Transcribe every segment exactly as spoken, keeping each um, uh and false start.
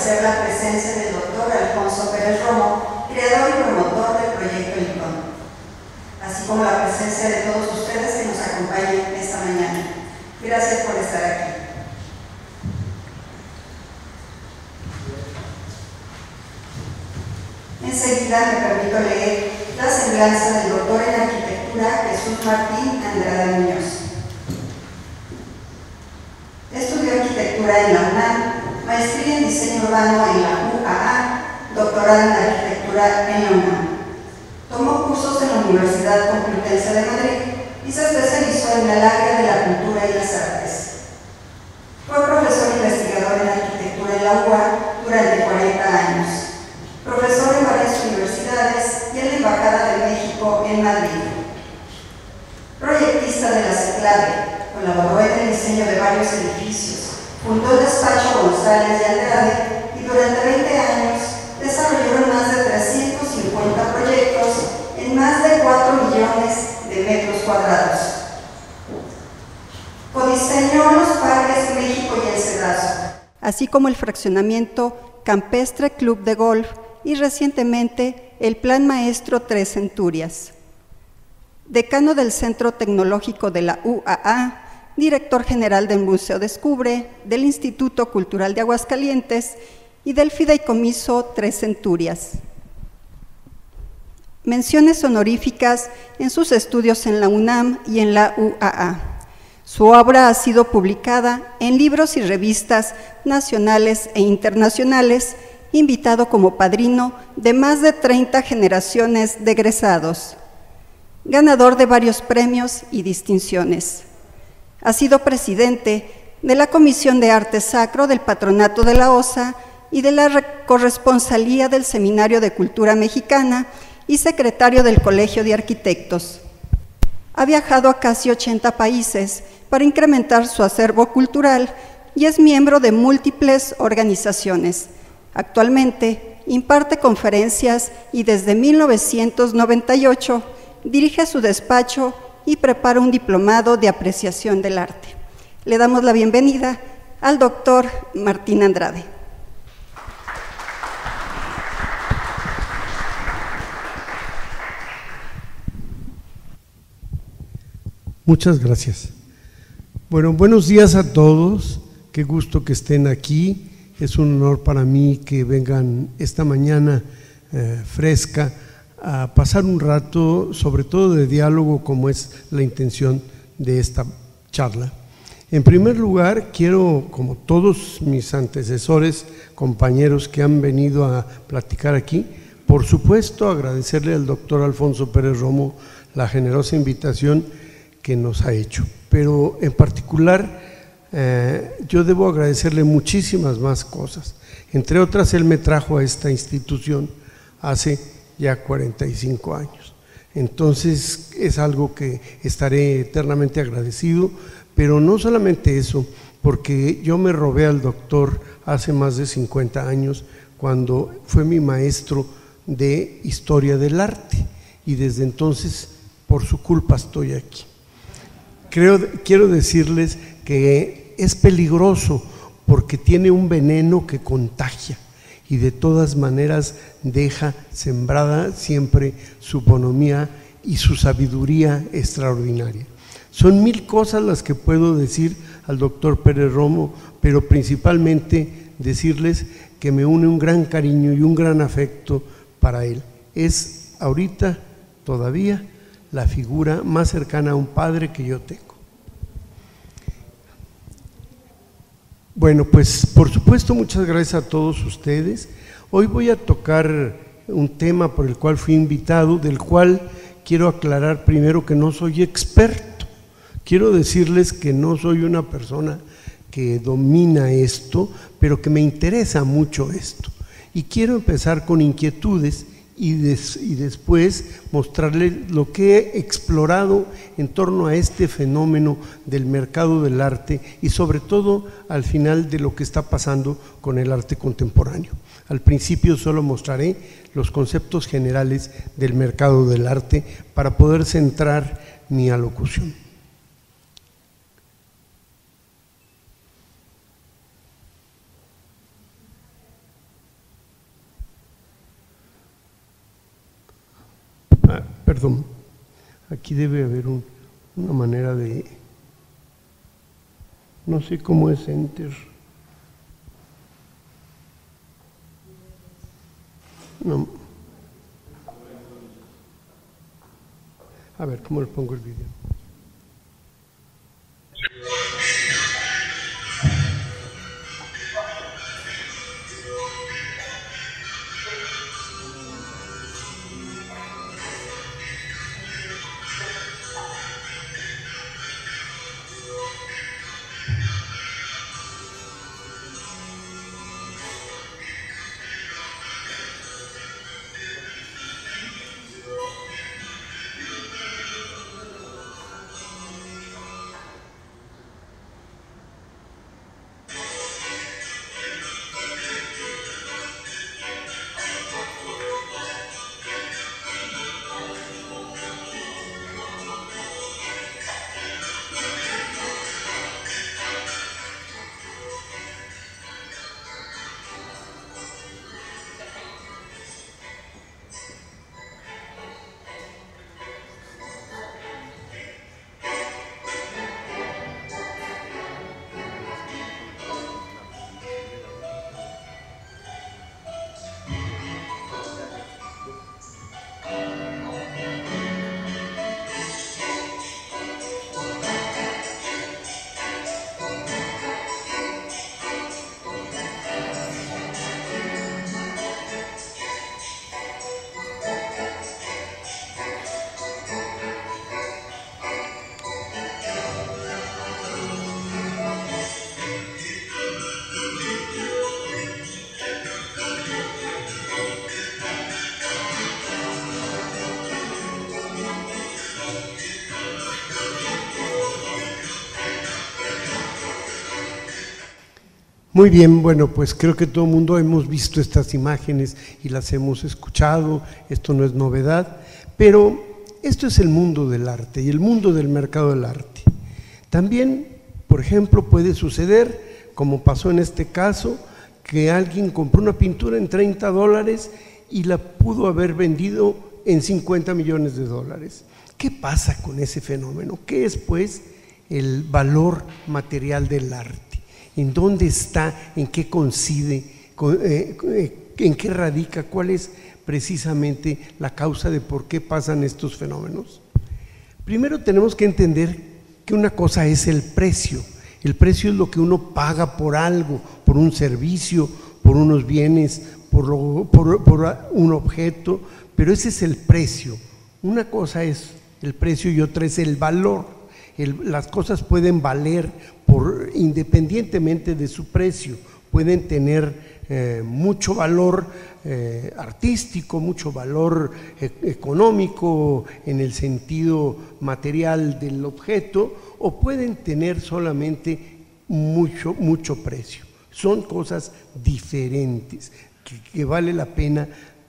agradecer la presencia del doctor Alfonso Pérez Romo, creador y promotor del proyecto Lincoln, así como la presencia de todos ustedes que nos acompañan esta mañana. Gracias por estar aquí. Enseguida me permito leer la semblanza del doctor en arquitectura Jesús Martín Andrade Muñoz. Estudió arquitectura en la UNAM, maestría en diseño urbano en la U A A, doctorado en arquitectura en la UNAM. Tomó cursos en la Universidad Complutense de Madrid y se especializó en el área de la cultura y las artes. Fue profesor investigador en arquitectura en la U A durante cuarenta años, profesor en varias universidades y en la Embajada de México en Madrid. Proyectista de la CECLAVE, colaboró en el diseño de varios edificios, fundó el despacho González y Andrade y durante veinte años desarrolló más de trescientos cincuenta proyectos en más de cuatro millones de metros cuadrados. Codiseñó los parques México y El Cedazo, así como el fraccionamiento Campestre Club de Golf y recientemente el Plan Maestro Tres Centurias. Decano del Centro Tecnológico de la U A A, director general del Museo Descubre, del Instituto Cultural de Aguascalientes y del Fideicomiso Tres Centurias. Menciones honoríficas en sus estudios en la UNAM y en la U A A. Su obra ha sido publicada en libros y revistas nacionales e internacionales, invitado como padrino de más de treinta generaciones de egresados. Ganador de varios premios y distinciones. Ha sido presidente de la Comisión de Arte Sacro del Patronato de la O S A y de la Corresponsalía del Seminario de Cultura Mexicana y secretario del Colegio de Arquitectos. Ha viajado a casi ochenta países para incrementar su acervo cultural y es miembro de múltiples organizaciones. Actualmente imparte conferencias y desde mil novecientos noventa y ocho dirige su despacho y prepara un diplomado de apreciación del arte. Le damos la bienvenida al doctor Martín Andrade. Muchas gracias. Bueno, buenos días a todos. Qué gusto que estén aquí. Es un honor para mí que vengan esta mañana eh, fresca a pasar un rato, sobre todo de diálogo, como es la intención de esta charla. En primer lugar, quiero, como todos mis antecesores, compañeros que han venido a platicar aquí, por supuesto agradecerle al doctor Alfonso Pérez Romo la generosa invitación que nos ha hecho. Pero en particular, eh, yo debo agradecerle muchísimas más cosas. Entre otras, él me trajo a esta institución hace ya cuarenta y cinco años. Entonces es algo que estaré eternamente agradecido, pero no solamente eso, porque yo me robé al doctor hace más de cincuenta años cuando fue mi maestro de Historia del Arte y desde entonces por su culpa estoy aquí. Creo, quiero decirles que es peligroso porque tiene un veneno que contagia y de todas maneras deja sembrada siempre su bonomía y su sabiduría extraordinaria. Son mil cosas las que puedo decir al doctor Pérez Romo, pero principalmente decirles que me une un gran cariño y un gran afecto para él. Es ahorita todavía la figura más cercana a un padre que yo tengo. Bueno, pues por supuesto muchas gracias a todos ustedes. Hoy voy a tocar un tema por el cual fui invitado, del cual quiero aclarar primero que no soy experto. Quiero decirles que no soy una persona que domina esto, pero que me interesa mucho esto. Y quiero empezar con inquietudes y, des, y después mostrarles lo que he explorado en torno a este fenómeno del mercado del arte y sobre todo al final de lo que está pasando con el arte contemporáneo. Al principio solo mostraré los conceptos generales del mercado del arte para poder centrar mi alocución. Ah, perdón, aquí debe haber un, una manera de, no sé cómo es enter. No. A ver, ¿cómo le pongo el video? Muy bien, bueno, pues creo que todo el mundo hemos visto estas imágenes y las hemos escuchado, esto no es novedad, pero esto es el mundo del arte y el mundo del mercado del arte. También, por ejemplo, puede suceder, como pasó en este caso, que alguien compró una pintura en treinta dólares y la pudo haber vendido en cincuenta millones de dólares. ¿Qué pasa con ese fenómeno? ¿Qué es, pues, el valor material del arte? ¿En dónde está? ¿En qué coincide? ¿En qué radica? ¿Cuál es precisamente la causa de por qué pasan estos fenómenos? Primero tenemos que entender que una cosa es el precio. El precio es lo que uno paga por algo, por un servicio, por unos bienes, por, lo, por, por un objeto, pero ese es el precio. Una cosa es el precio y otra es el valor. El, las cosas pueden valer por, independientemente de su precio, pueden tener eh, mucho valor eh, artístico, mucho valor e económico en el sentido material del objeto, o pueden tener solamente mucho, mucho precio. Son cosas diferentes que, que vale la pena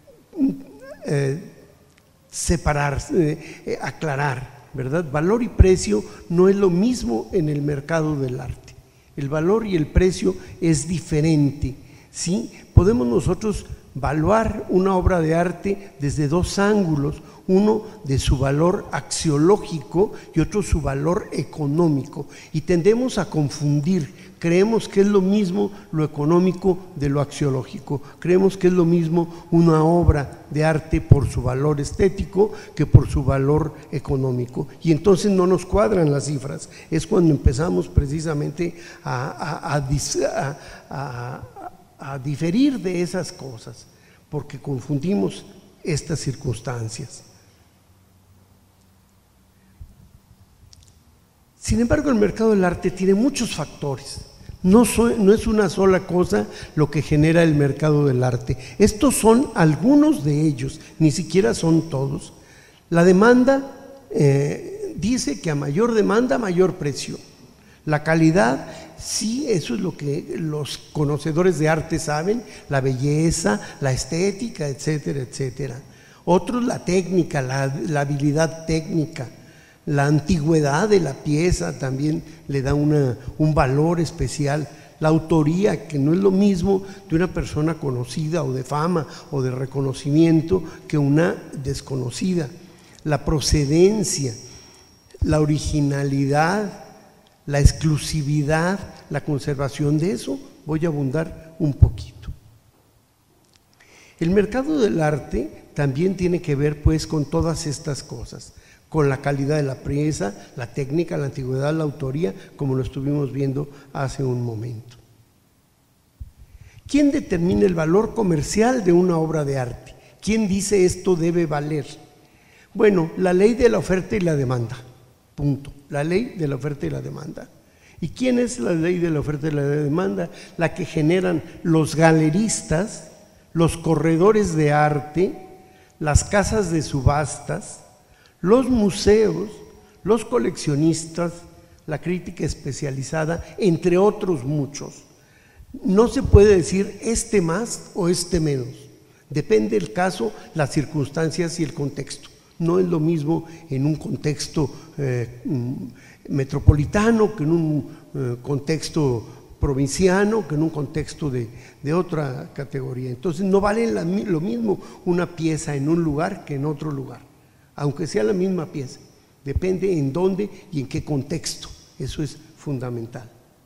eh, separar, eh, aclarar. ¿Verdad? Valor y precio no es lo mismo en el mercado del arte. El valor y el precio es diferente, ¿sí? Podemos nosotros evaluar una obra de arte desde dos ángulos, uno de su valor axiológico y otro su valor económico, y tendemos a confundir. Creemos que es lo mismo lo económico de lo axiológico, creemos que es lo mismo una obra de arte por su valor estético que por su valor económico, y entonces no nos cuadran las cifras. Es cuando empezamos precisamente a, a, a, a, a, a diferir de esas cosas, porque confundimos estas circunstancias. Sin embargo, el mercado del arte tiene muchos factores. No, soy, no es una sola cosa lo que genera el mercado del arte. Estos son algunos de ellos, ni siquiera son todos. La demanda eh, dice que a mayor demanda, mayor precio. La calidad, sí, eso es lo que los conocedores de arte saben, la belleza, la estética, etcétera, etcétera. Otros, la técnica, la, la habilidad técnica. La antigüedad de la pieza también le da una, un valor especial. La autoría, que no es lo mismo de una persona conocida o de fama o de reconocimiento que una desconocida. la procedencia, la originalidad, la exclusividad, la conservación. De eso voy a abundar un poquito. El mercado del arte también tiene que ver pues con todas estas cosas, con la calidad de la pieza, la técnica, la antigüedad, la autoría, como lo estuvimos viendo hace un momento. ¿Quién determina el valor comercial de una obra de arte? ¿Quién dice esto debe valer? Bueno, la ley de la oferta y la demanda, punto. La ley de la oferta y la demanda. ¿Y quién es la ley de la oferta y la demanda? La que generan los galeristas, los corredores de arte, las casas de subastas, los museos, los coleccionistas, la crítica especializada, entre otros muchos. No se puede decir este más o este menos. Depende del caso, las circunstancias y el contexto. No es lo mismo en un contexto eh, metropolitano que en un eh, contexto provinciano, que en un contexto de, de otra categoría. Entonces no vale la, lo mismo una pieza en un lugar que en otro lugar, aunque sea la misma pieza. Depende en dónde y en qué contexto. Eso es fundamental.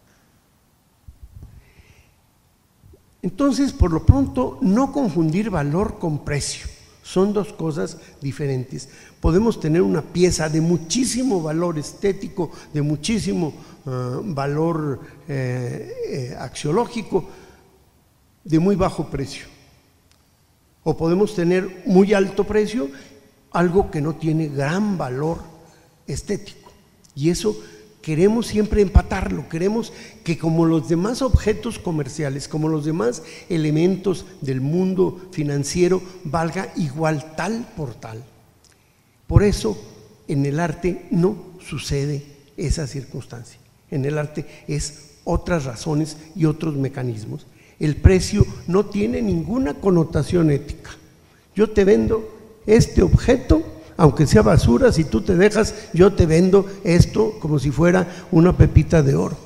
Entonces, por lo pronto, no confundir valor con precio. Son dos cosas diferentes. Podemos tener una pieza de muchísimo valor estético, de muchísimo uh, valor eh, eh, axiológico, de muy bajo precio. O podemos tener muy alto precio, algo que no tiene gran valor estético. Y eso queremos siempre empatarlo, queremos que como los demás objetos comerciales, como los demás elementos del mundo financiero, valga igual tal por tal. Por eso en el arte no sucede esa circunstancia. En el arte es otras razones y otros mecanismos. El precio no tiene ninguna connotación ética. Yo te vendo este objeto, aunque sea basura, si tú te dejas, yo te vendo esto como si fuera una pepita de oro.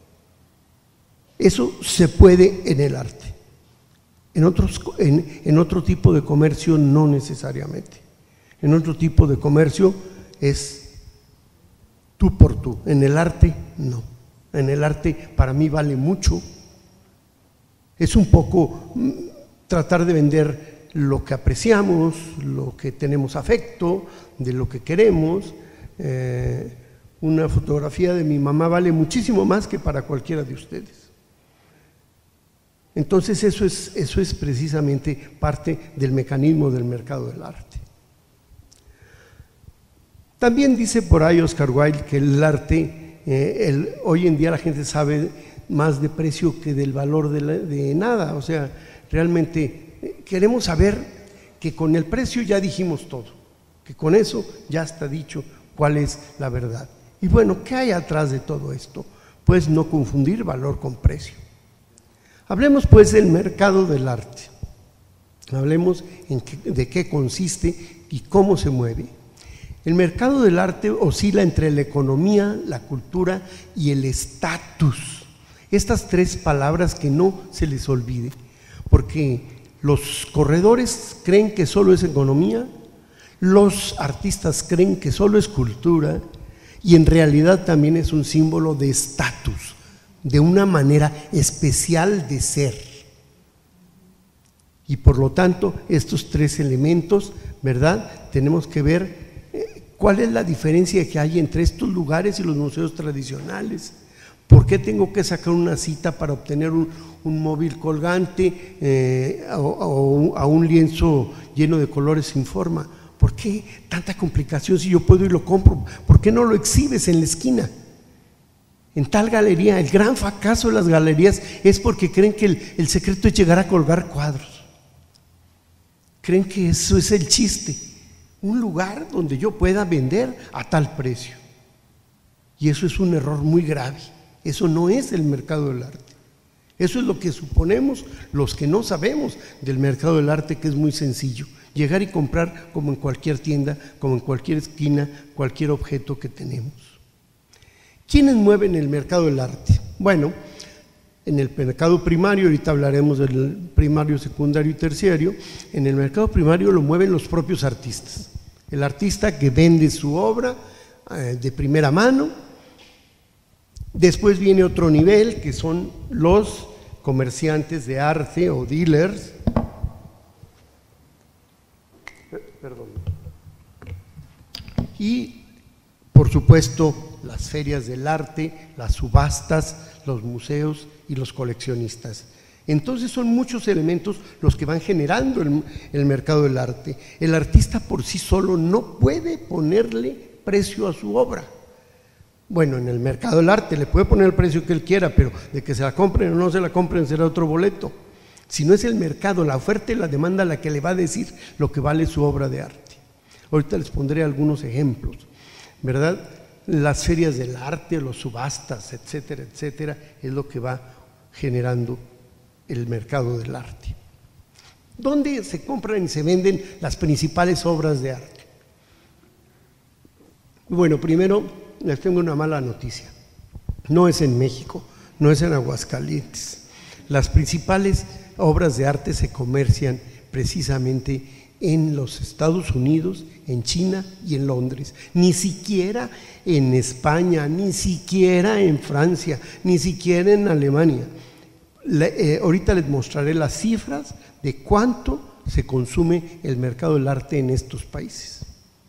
Eso se puede en el arte. En, otros, en, en otro tipo de comercio no necesariamente. En otro tipo de comercio es tú por tú. En el arte no. En el arte para mí vale mucho. Es un poco mm, tratar de vender lo que apreciamos, lo que tenemos afecto, de lo que queremos. Eh, una fotografía de mi mamá vale muchísimo más que para cualquiera de ustedes. Entonces eso es, eso es precisamente parte del mecanismo del mercado del arte. También dice por ahí Oscar Wilde que el arte, eh, el, hoy en día la gente sabe más de precio que del valor de, la, de nada. O sea, realmente eh, queremos saber que con el precio ya dijimos todo, que con eso ya está dicho cuál es la verdad. Y bueno, ¿qué hay atrás de todo esto? Pues no confundir valor con precio. Hablemos pues del mercado del arte. Hablemos en qué, de qué consiste y cómo se mueve. El mercado del arte oscila entre la economía, la cultura y el estatus. Estas tres palabras que no se les olvide, porque los corredores creen que solo es economía, los artistas creen que solo es cultura y en realidad también es un símbolo de estatus, de una manera especial de ser. Y por lo tanto, estos tres elementos, ¿verdad? Tenemos que ver ¿cuál es la diferencia que hay entre estos lugares y los museos tradicionales? ¿Por qué tengo que sacar una cita para obtener un, un móvil colgante eh, o, o a un lienzo lleno de colores sin forma? ¿Por qué tanta complicación si yo puedo y lo compro? ¿Por qué no lo exhibes en la esquina? En tal galería, el gran fracaso de las galerías es porque creen que el, el secreto es llegar a colgar cuadros. Creen que eso es el chiste. Un lugar donde yo pueda vender a tal precio. Y eso es un error muy grave. Eso no es el mercado del arte. Eso es lo que suponemos los que no sabemos del mercado del arte, que es muy sencillo. Llegar y comprar como en cualquier tienda, como en cualquier esquina, cualquier objeto que tenemos. ¿Quiénes mueven el mercado del arte? Bueno, en el mercado primario, ahorita hablaremos del primario, secundario y terciario. En el mercado primario lo mueven los propios artistas. el artista que vende su obra eh, de primera mano. Después viene otro nivel, que son los comerciantes de arte o dealers. Perdón. Y, por supuesto, las ferias del arte, las subastas, los museos y los coleccionistas. Entonces son muchos elementos los que van generando el, el mercado del arte. El artista por sí solo no puede ponerle precio a su obra. Bueno, en el mercado del arte le puede poner el precio que él quiera, pero de que se la compren o no se la compren será otro boleto. Si no es el mercado, la oferta y la demanda la que le va a decir lo que vale su obra de arte. Ahorita les pondré algunos ejemplos, ¿verdad? Las ferias del arte, los subastas, etcétera, etcétera, es lo que va generando el mercado del arte. ¿Dónde se compran y se venden las principales obras de arte? Bueno, primero les tengo una mala noticia. No es en México, no es en Aguascalientes. Las principales obras de arte se comercian precisamente en los Estados Unidos, en China y en Londres. Ni siquiera en España, ni siquiera en Francia, ni siquiera en Alemania. Le, eh, ahorita les mostraré las cifras de cuánto se consume el mercado del arte en estos países.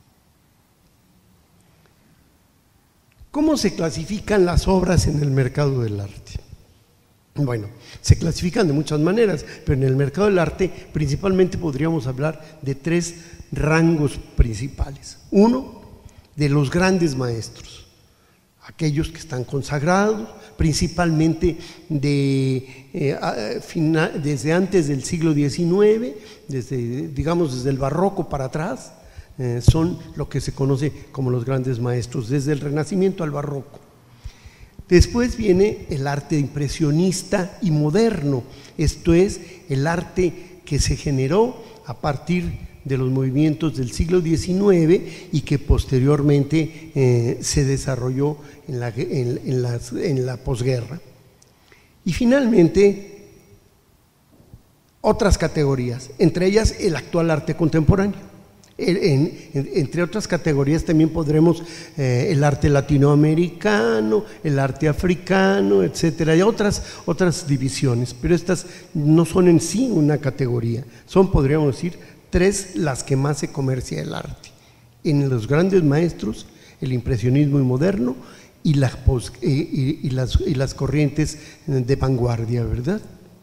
¿Cómo se clasifican las obras en el mercado del arte? Bueno, se clasifican de muchas maneras, pero en el mercado del arte principalmente podríamos hablar de tres rangos principales. Uno, de los grandes maestros, aquellos que están consagrados, principalmente de, eh, final, desde antes del siglo diecinueve, desde, digamos desde el barroco para atrás, eh, son lo que se conoce como los grandes maestros, desde el Renacimiento al barroco. Después viene el arte impresionista y moderno, esto es, el arte que se generó a partir de los movimientos del siglo diecinueve y que posteriormente eh, se desarrolló en la, en, en las, en la posguerra. Y finalmente, otras categorías, entre ellas el actual arte contemporáneo. En, en, entre otras categorías también podremos eh, el arte latinoamericano, el arte africano, etcétera, y otras, otras divisiones, pero estas no son en sí una categoría, son, podríamos decir, tres las que más se comercia el arte. En los grandes maestros, el impresionismo y moderno y, la pos, y, y, y, las, y las corrientes de vanguardia, ¿verdad?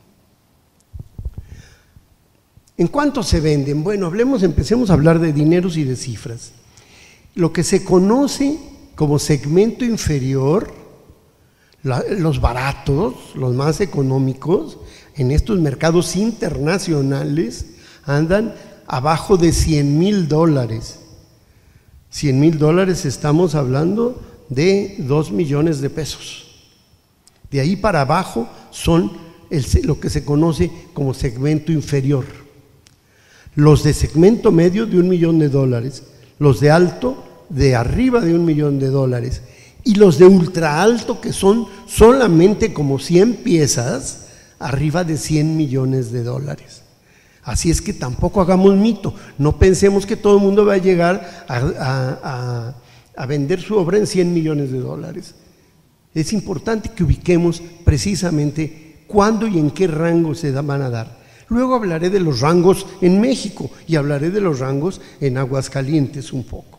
¿En cuánto se venden? Bueno, hablemos, empecemos a hablar de dineros y de cifras. Lo que se conoce como segmento inferior, la, los baratos, los más económicos, en estos mercados internacionales andan abajo de cien mil dólares. cien mil dólares estamos hablando de dos millones de pesos. De ahí para abajo son el, lo que se conoce como segmento inferior. Los de segmento medio de un millón de dólares, los de alto de arriba de un millón de dólares y los de ultra alto que son solamente como cien piezas arriba de cien millones de dólares. Así es que tampoco hagamos mito, no pensemos que todo el mundo va a llegar a, a, a, a vender su obra en cien millones de dólares. Es importante que ubiquemos precisamente cuándo y en qué rango se van a dar. Luego hablaré de los rangos en México y hablaré de los rangos en Aguascalientes un poco.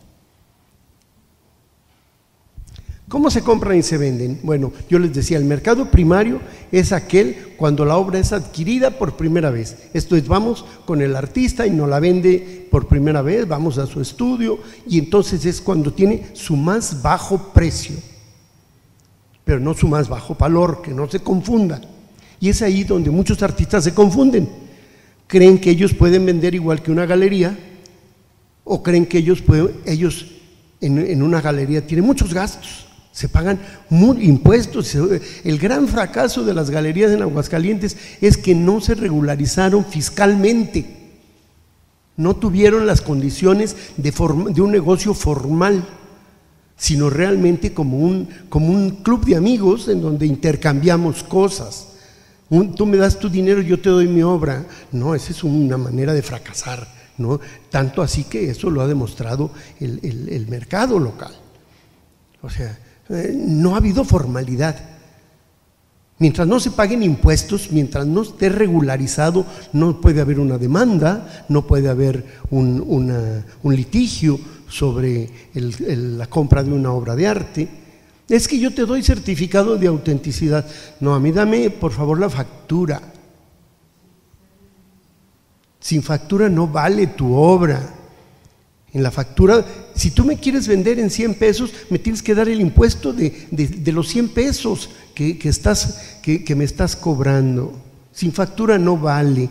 ¿Cómo se compran y se venden? Bueno, yo les decía, el mercado primario es aquel cuando la obra es adquirida por primera vez. Esto es, vamos con el artista y nos la vende por primera vez, vamos a su estudio y entonces es cuando tiene su más bajo precio, pero no su más bajo valor, que no se confunda. Y es ahí donde muchos artistas se confunden. Creen que ellos pueden vender igual que una galería o creen que ellos, pueden, ellos en, en una galería tienen muchos gastos, se pagan muy, impuestos. El gran fracaso de las galerías en Aguascalientes es que no se regularizaron fiscalmente, no tuvieron las condiciones de, form, de un negocio formal, sino realmente como un, como un club de amigos en donde intercambiamos cosas. Un, tú me das tu dinero, yo te doy mi obra. No, esa es una manera de fracasar. ¿no? Tanto así que eso lo ha demostrado el, el, el mercado local. O sea, eh, no ha habido formalidad. Mientras no se paguen impuestos, mientras no esté regularizado, no puede haber una demanda, no puede haber un, una, un litigio sobre el, el, la compra de una obra de arte. Es que yo te doy certificado de autenticidad. No, a mí dame por favor la factura. Sin factura no vale tu obra. En la factura, si tú me quieres vender en cien pesos, me tienes que dar el impuesto de, de, de los cien pesos que, que, estás, que, que me estás cobrando. Sin factura no vale.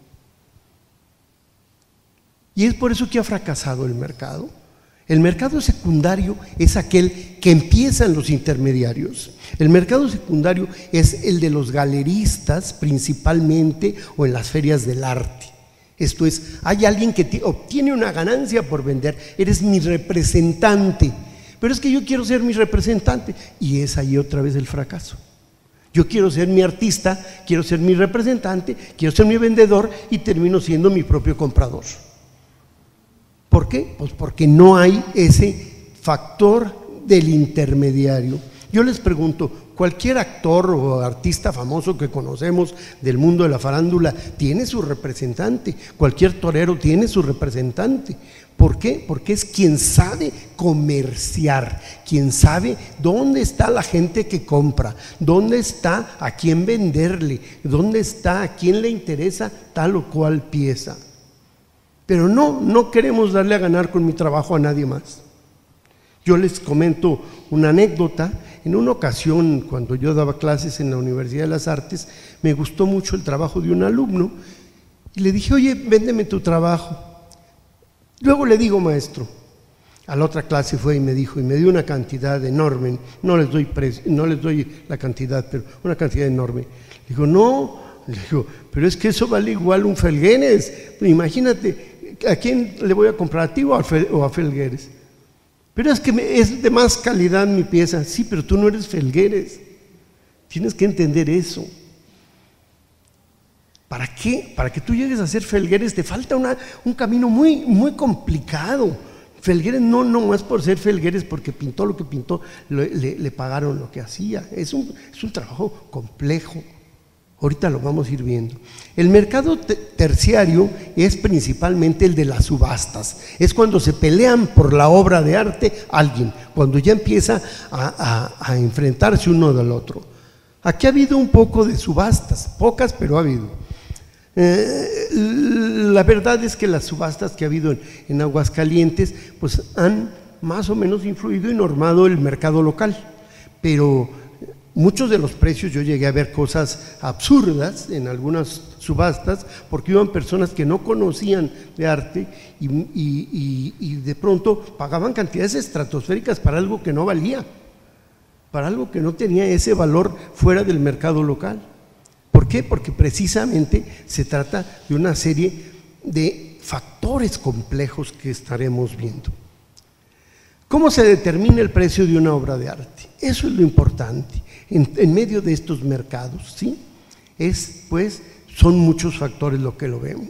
Y es por eso que ha fracasado el mercado. El mercado secundario es aquel que empiezan los intermediarios. El mercado secundario es el de los galeristas principalmente, o en las ferias del arte. Esto es, hay alguien que obtiene una ganancia por vender, eres mi representante, pero es que yo quiero ser mi representante, y es ahí otra vez el fracaso. Yo quiero ser mi artista, quiero ser mi representante, quiero ser mi vendedor y termino siendo mi propio comprador. ¿Por qué? Pues porque no hay ese factor del intermediario. Yo les pregunto, cualquier actor o artista famoso que conocemos del mundo de la farándula tiene su representante, cualquier torero tiene su representante. ¿Por qué? Porque es quien sabe comerciar, quien sabe dónde está la gente que compra, dónde está a quién venderle, dónde está a quién le interesa tal o cual pieza. Pero no, no queremos darle a ganar con mi trabajo a nadie más. Yo les comento una anécdota. En una ocasión, cuando yo daba clases en la Universidad de las Artes, me gustó mucho el trabajo de un alumno y le dije, oye, véndeme tu trabajo. Luego le digo, maestro, a la otra clase fue y me dijo, y me dio una cantidad enorme, no les doy precio, no les doy la cantidad, pero una cantidad enorme. Dijo, no, le digo, pero es que eso vale igual un Felgueres. Imagínate, ¿a quién le voy a comprar, a ti o a, Fel, o a Felgueres? Pero es que me, es de más calidad mi pieza. Sí, pero tú no eres Felgueres. Tienes que entender eso. ¿Para qué? Para que tú llegues a ser Felgueres te falta una, un camino muy, muy complicado. Felgueres no, no más por ser Felgueres, porque pintó lo que pintó, le, le, le pagaron lo que hacía. Es un, es un trabajo complejo. Ahorita lo vamos a ir viendo. El mercado terciario es principalmente el de las subastas. Es cuando se pelean por la obra de arte alguien, cuando ya empieza a, a, a enfrentarse uno del otro. Aquí ha habido un poco de subastas, pocas, pero ha habido. Eh, la verdad es que las subastas que ha habido en, en Aguascalientes pues han más o menos influido y normado el mercado local, pero muchos de los precios yo llegué a ver cosas absurdas en algunas subastas porque iban personas que no conocían de arte y, y, y, y de pronto pagaban cantidades estratosféricas para algo que no valía, para algo que no tenía ese valor fuera del mercado local. ¿Por qué? Porque precisamente se trata de una serie de factores complejos que estaremos viendo. ¿Cómo se determina el precio de una obra de arte? Eso es lo importante. En, en medio de estos mercados, ¿sí? Es, pues, son muchos factores lo que lo vemos.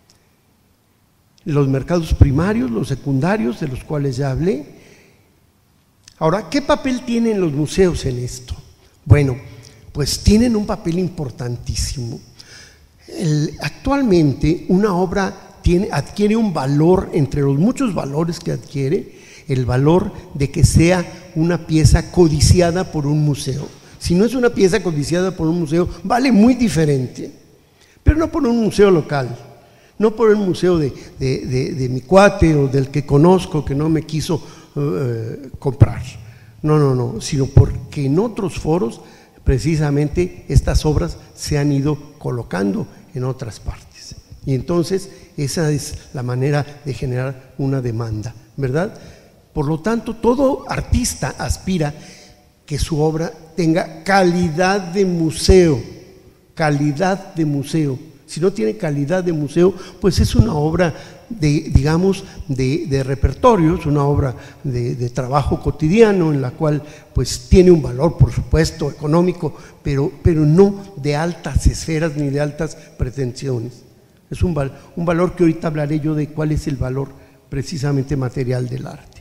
Los mercados primarios, los secundarios, de los cuales ya hablé. Ahora, ¿qué papel tienen los museos en esto? Bueno, pues tienen un papel importantísimo. El, actualmente, una obra tiene, adquiere un valor, entre los muchos valores que adquiere, el valor de que sea una pieza codiciada por un museo. Si no es una pieza codiciada por un museo, vale muy diferente, pero no por un museo local, no por el museo de, de, de, de mi cuate o del que conozco que no me quiso uh, comprar. No, no, no, sino porque en otros foros precisamente estas obras se han ido colocando en otras partes. Y entonces esa es la manera de generar una demanda, ¿verdad? Por lo tanto, todo artista aspira que su obra tenga calidad de museo, calidad de museo. Si no tiene calidad de museo, pues es una obra de, digamos, de, de repertorio, es una obra de, de trabajo cotidiano en la cual pues tiene un valor, por supuesto, económico, pero, pero no de altas esferas ni de altas pretensiones. Es un, val, un valor que ahorita hablaré yo de cuál es el valor precisamente material del arte.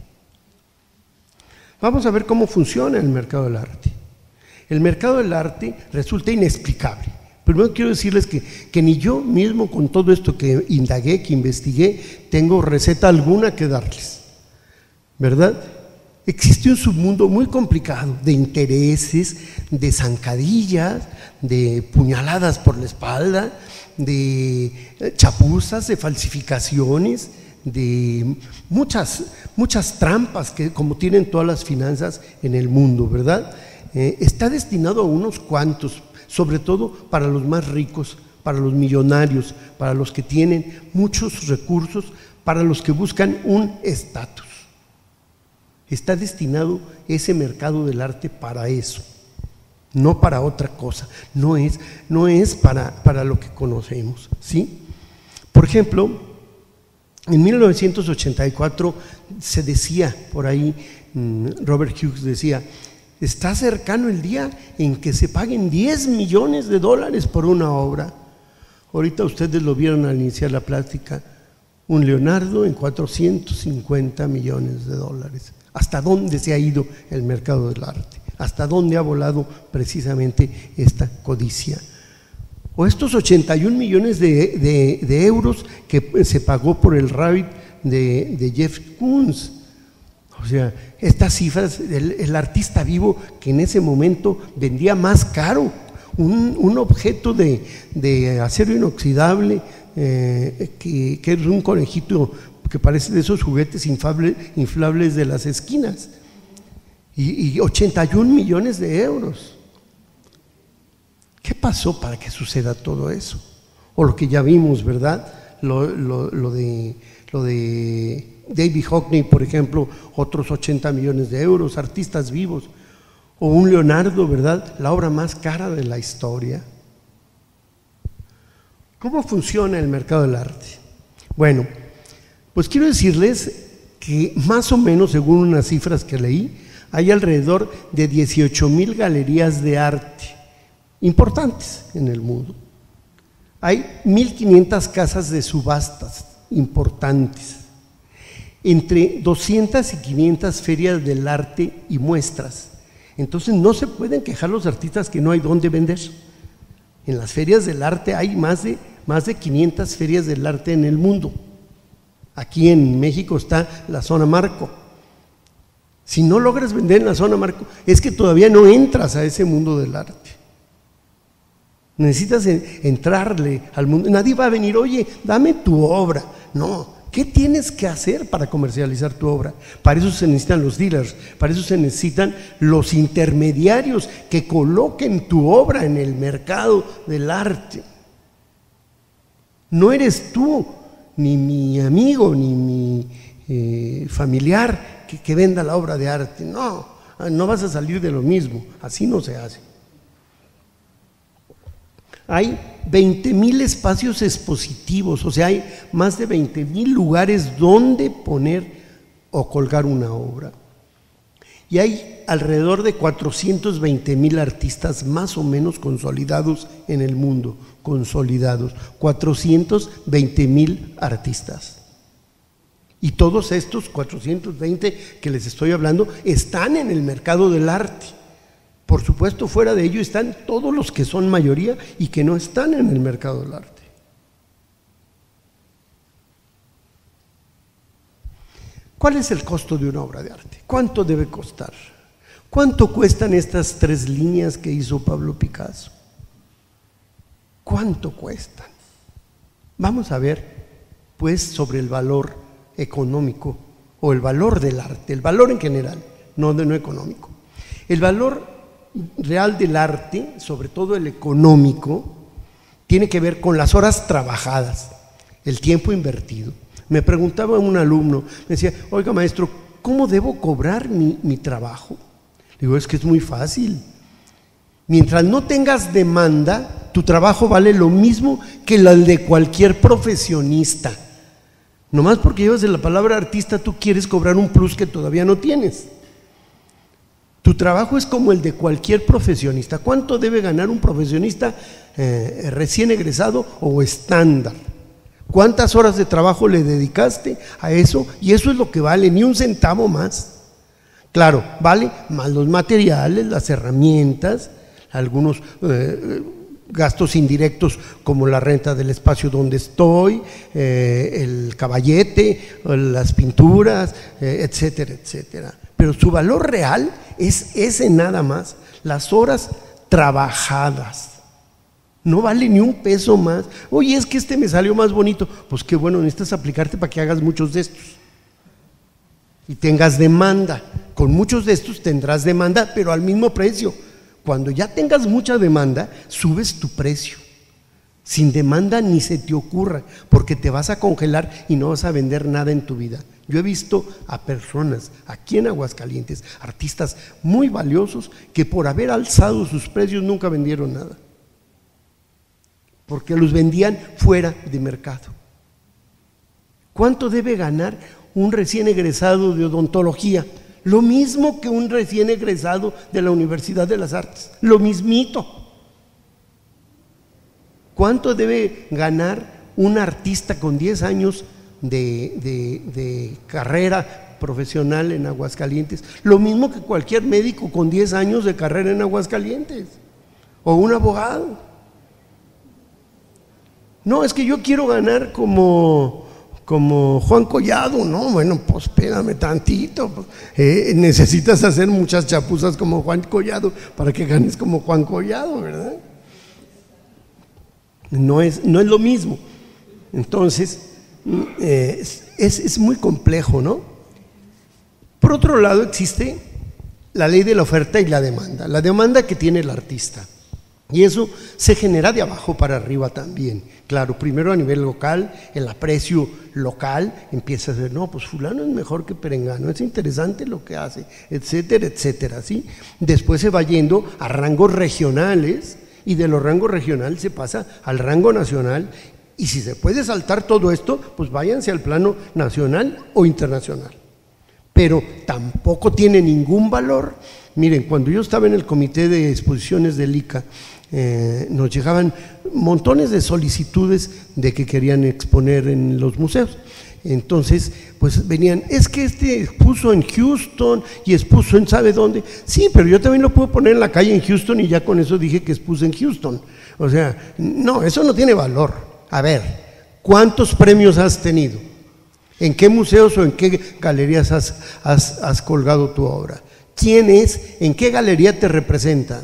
Vamos a ver cómo funciona el mercado del arte. El mercado del arte resulta inexplicable. Primero quiero decirles que, que ni yo mismo con todo esto que indagué, que investigué, tengo receta alguna que darles, ¿verdad? Existe un submundo muy complicado de intereses, de zancadillas, de puñaladas por la espalda, de chapuzas, de falsificaciones, de muchas, muchas trampas que como tienen todas las finanzas en el mundo, ¿verdad? Eh, está destinado a unos cuantos, sobre todo para los más ricos, para los millonarios, para los que tienen muchos recursos, para los que buscan un estatus. Está destinado ese mercado del arte para eso, no para otra cosa, no es, no es para, para lo que conocemos, ¿sí? Por ejemplo, en mil novecientos ochenta y cuatro se decía, por ahí Robert Hughes decía, está cercano el día en que se paguen diez millones de dólares por una obra. Ahorita ustedes lo vieron al iniciar la plática, un Leonardo en cuatrocientos cincuenta millones de dólares. ¿Hasta dónde se ha ido el mercado del arte? ¿Hasta dónde ha volado precisamente esta codicia? O estos ochenta y un millones de, de, de euros que se pagó por el Rabbit de, de Jeff Koons. O sea, estas cifras, el, el artista vivo que en ese momento vendía más caro, un, un objeto de, de acero inoxidable, eh, que, que es un conejito que parece de esos juguetes inflable, inflables de las esquinas, y, y ochenta y un millones de euros. ¿Qué pasó para que suceda todo eso? O lo que ya vimos, ¿verdad? Lo, lo, lo, de, lo de David Hockney, por ejemplo, otros ochenta millones de euros, artistas vivos, o un Leonardo, ¿verdad? La obra más cara de la historia. ¿Cómo funciona el mercado del arte? Bueno, pues quiero decirles que más o menos, según unas cifras que leí, hay alrededor de dieciocho mil galerías de arte importantes en el mundo. Hay mil quinientas casas de subastas importantes, entre doscientas y quinientas ferias del arte y muestras. Entonces no se pueden quejar los artistas que no hay dónde vender. En las ferias del arte hay más de, más de quinientas ferias del arte en el mundo. Aquí en México está la zona Marco. Si no logras vender en la zona Marco, es que todavía no entras a ese mundo del arte. Necesitas entrarle al mundo. Nadie va a venir, oye, dame tu obra. No, ¿qué tienes que hacer para comercializar tu obra? Para eso se necesitan los dealers, para eso se necesitan los intermediarios que coloquen tu obra en el mercado del arte. No eres tú, ni mi amigo, ni mi eh, familiar que, que venda la obra de arte. No, no vas a salir de lo mismo, así no se hace. Hay veinte mil espacios expositivos, o sea, hay más de veinte mil lugares donde poner o colgar una obra. Y hay alrededor de cuatrocientos veinte mil artistas más o menos consolidados en el mundo, consolidados, cuatrocientos veinte mil artistas. Y todos estos cuatrocientos veinte que les estoy hablando están en el mercado del arte. Por supuesto, fuera de ello están todos los que son mayoría y que no están en el mercado del arte. ¿Cuál es el costo de una obra de arte? ¿Cuánto debe costar? ¿Cuánto cuestan estas tres líneas que hizo Pablo Picasso? ¿Cuánto cuestan? Vamos a ver, pues, sobre el valor económico o el valor del arte, el valor en general, no de no económico. El valor real del arte, sobre todo el económico, tiene que ver con las horas trabajadas, el tiempo invertido. Me preguntaba un alumno, me decía, oiga maestro, ¿cómo debo cobrar mi, mi trabajo? Le digo, es que es muy fácil. Mientras no tengas demanda, tu trabajo vale lo mismo que el de cualquier profesionista. Nomás porque llevas la palabra artista, tú quieres cobrar un plus que todavía no tienes. Tu trabajo es como el de cualquier profesionista. ¿Cuánto debe ganar un profesionista eh, recién egresado o estándar? ¿Cuántas horas de trabajo le dedicaste a eso? Y eso es lo que vale, ni un centavo más. Claro, vale más los materiales, las herramientas, algunos eh, gastos indirectos como la renta del espacio donde estoy, eh, el caballete, las pinturas, eh, etcétera, etcétera. Pero su valor real es ese nada más, las horas trabajadas. No vale ni un peso más. Oye, es que este me salió más bonito. Pues qué bueno, necesitas aplicarte para que hagas muchos de estos y tengas demanda. Con muchos de estos tendrás demanda, pero al mismo precio. Cuando ya tengas mucha demanda, subes tu precio. Sin demanda ni se te ocurra, porque te vas a congelar y no vas a vender nada en tu vida. Yo he visto a personas aquí en Aguascalientes, artistas muy valiosos, que por haber alzado sus precios nunca vendieron nada, porque los vendían fuera de mercado. ¿Cuánto debe ganar un recién egresado de odontología? Lo mismo que un recién egresado de la Universidad de las Artes, lo mismito. ¿Cuánto debe ganar un artista con diez años de, de, de carrera profesional en Aguascalientes? Lo mismo que cualquier médico con diez años de carrera en Aguascalientes, o un abogado. No, es que yo quiero ganar como, como Juan Collado. No, bueno, pues espérame tantito, pues, eh, necesitas hacer muchas chapuzas como Juan Collado para que ganes como Juan Collado, ¿verdad? No es, no es lo mismo. Entonces, eh, es, es muy complejo, ¿no? Por otro lado, existe la ley de la oferta y la demanda. La demanda que tiene el artista. Y eso se genera de abajo para arriba también. Claro, primero a nivel local, el aprecio local empieza a ser, no, pues fulano es mejor que perengano, es interesante lo que hace, etcétera, etcétera, ¿sí? Después se va yendo a rangos regionales, y de los rangos regionales se pasa al rango nacional, y si se puede saltar todo esto, pues váyanse al plano nacional o internacional. Pero tampoco tiene ningún valor. Miren, cuando yo estaba en el comité de exposiciones del I C A, eh, nos llegaban montones de solicitudes de que querían exponer en los museos. Entonces, pues venían, es que este expuso en Houston y expuso en sabe dónde. Sí, pero yo también lo puedo poner en la calle en Houston y ya con eso dije que expuso en Houston. O sea, no, eso no tiene valor. A ver, ¿cuántos premios has tenido? ¿En qué museos o en qué galerías has, has, has colgado tu obra? ¿Quién es? ¿En qué galería te representa?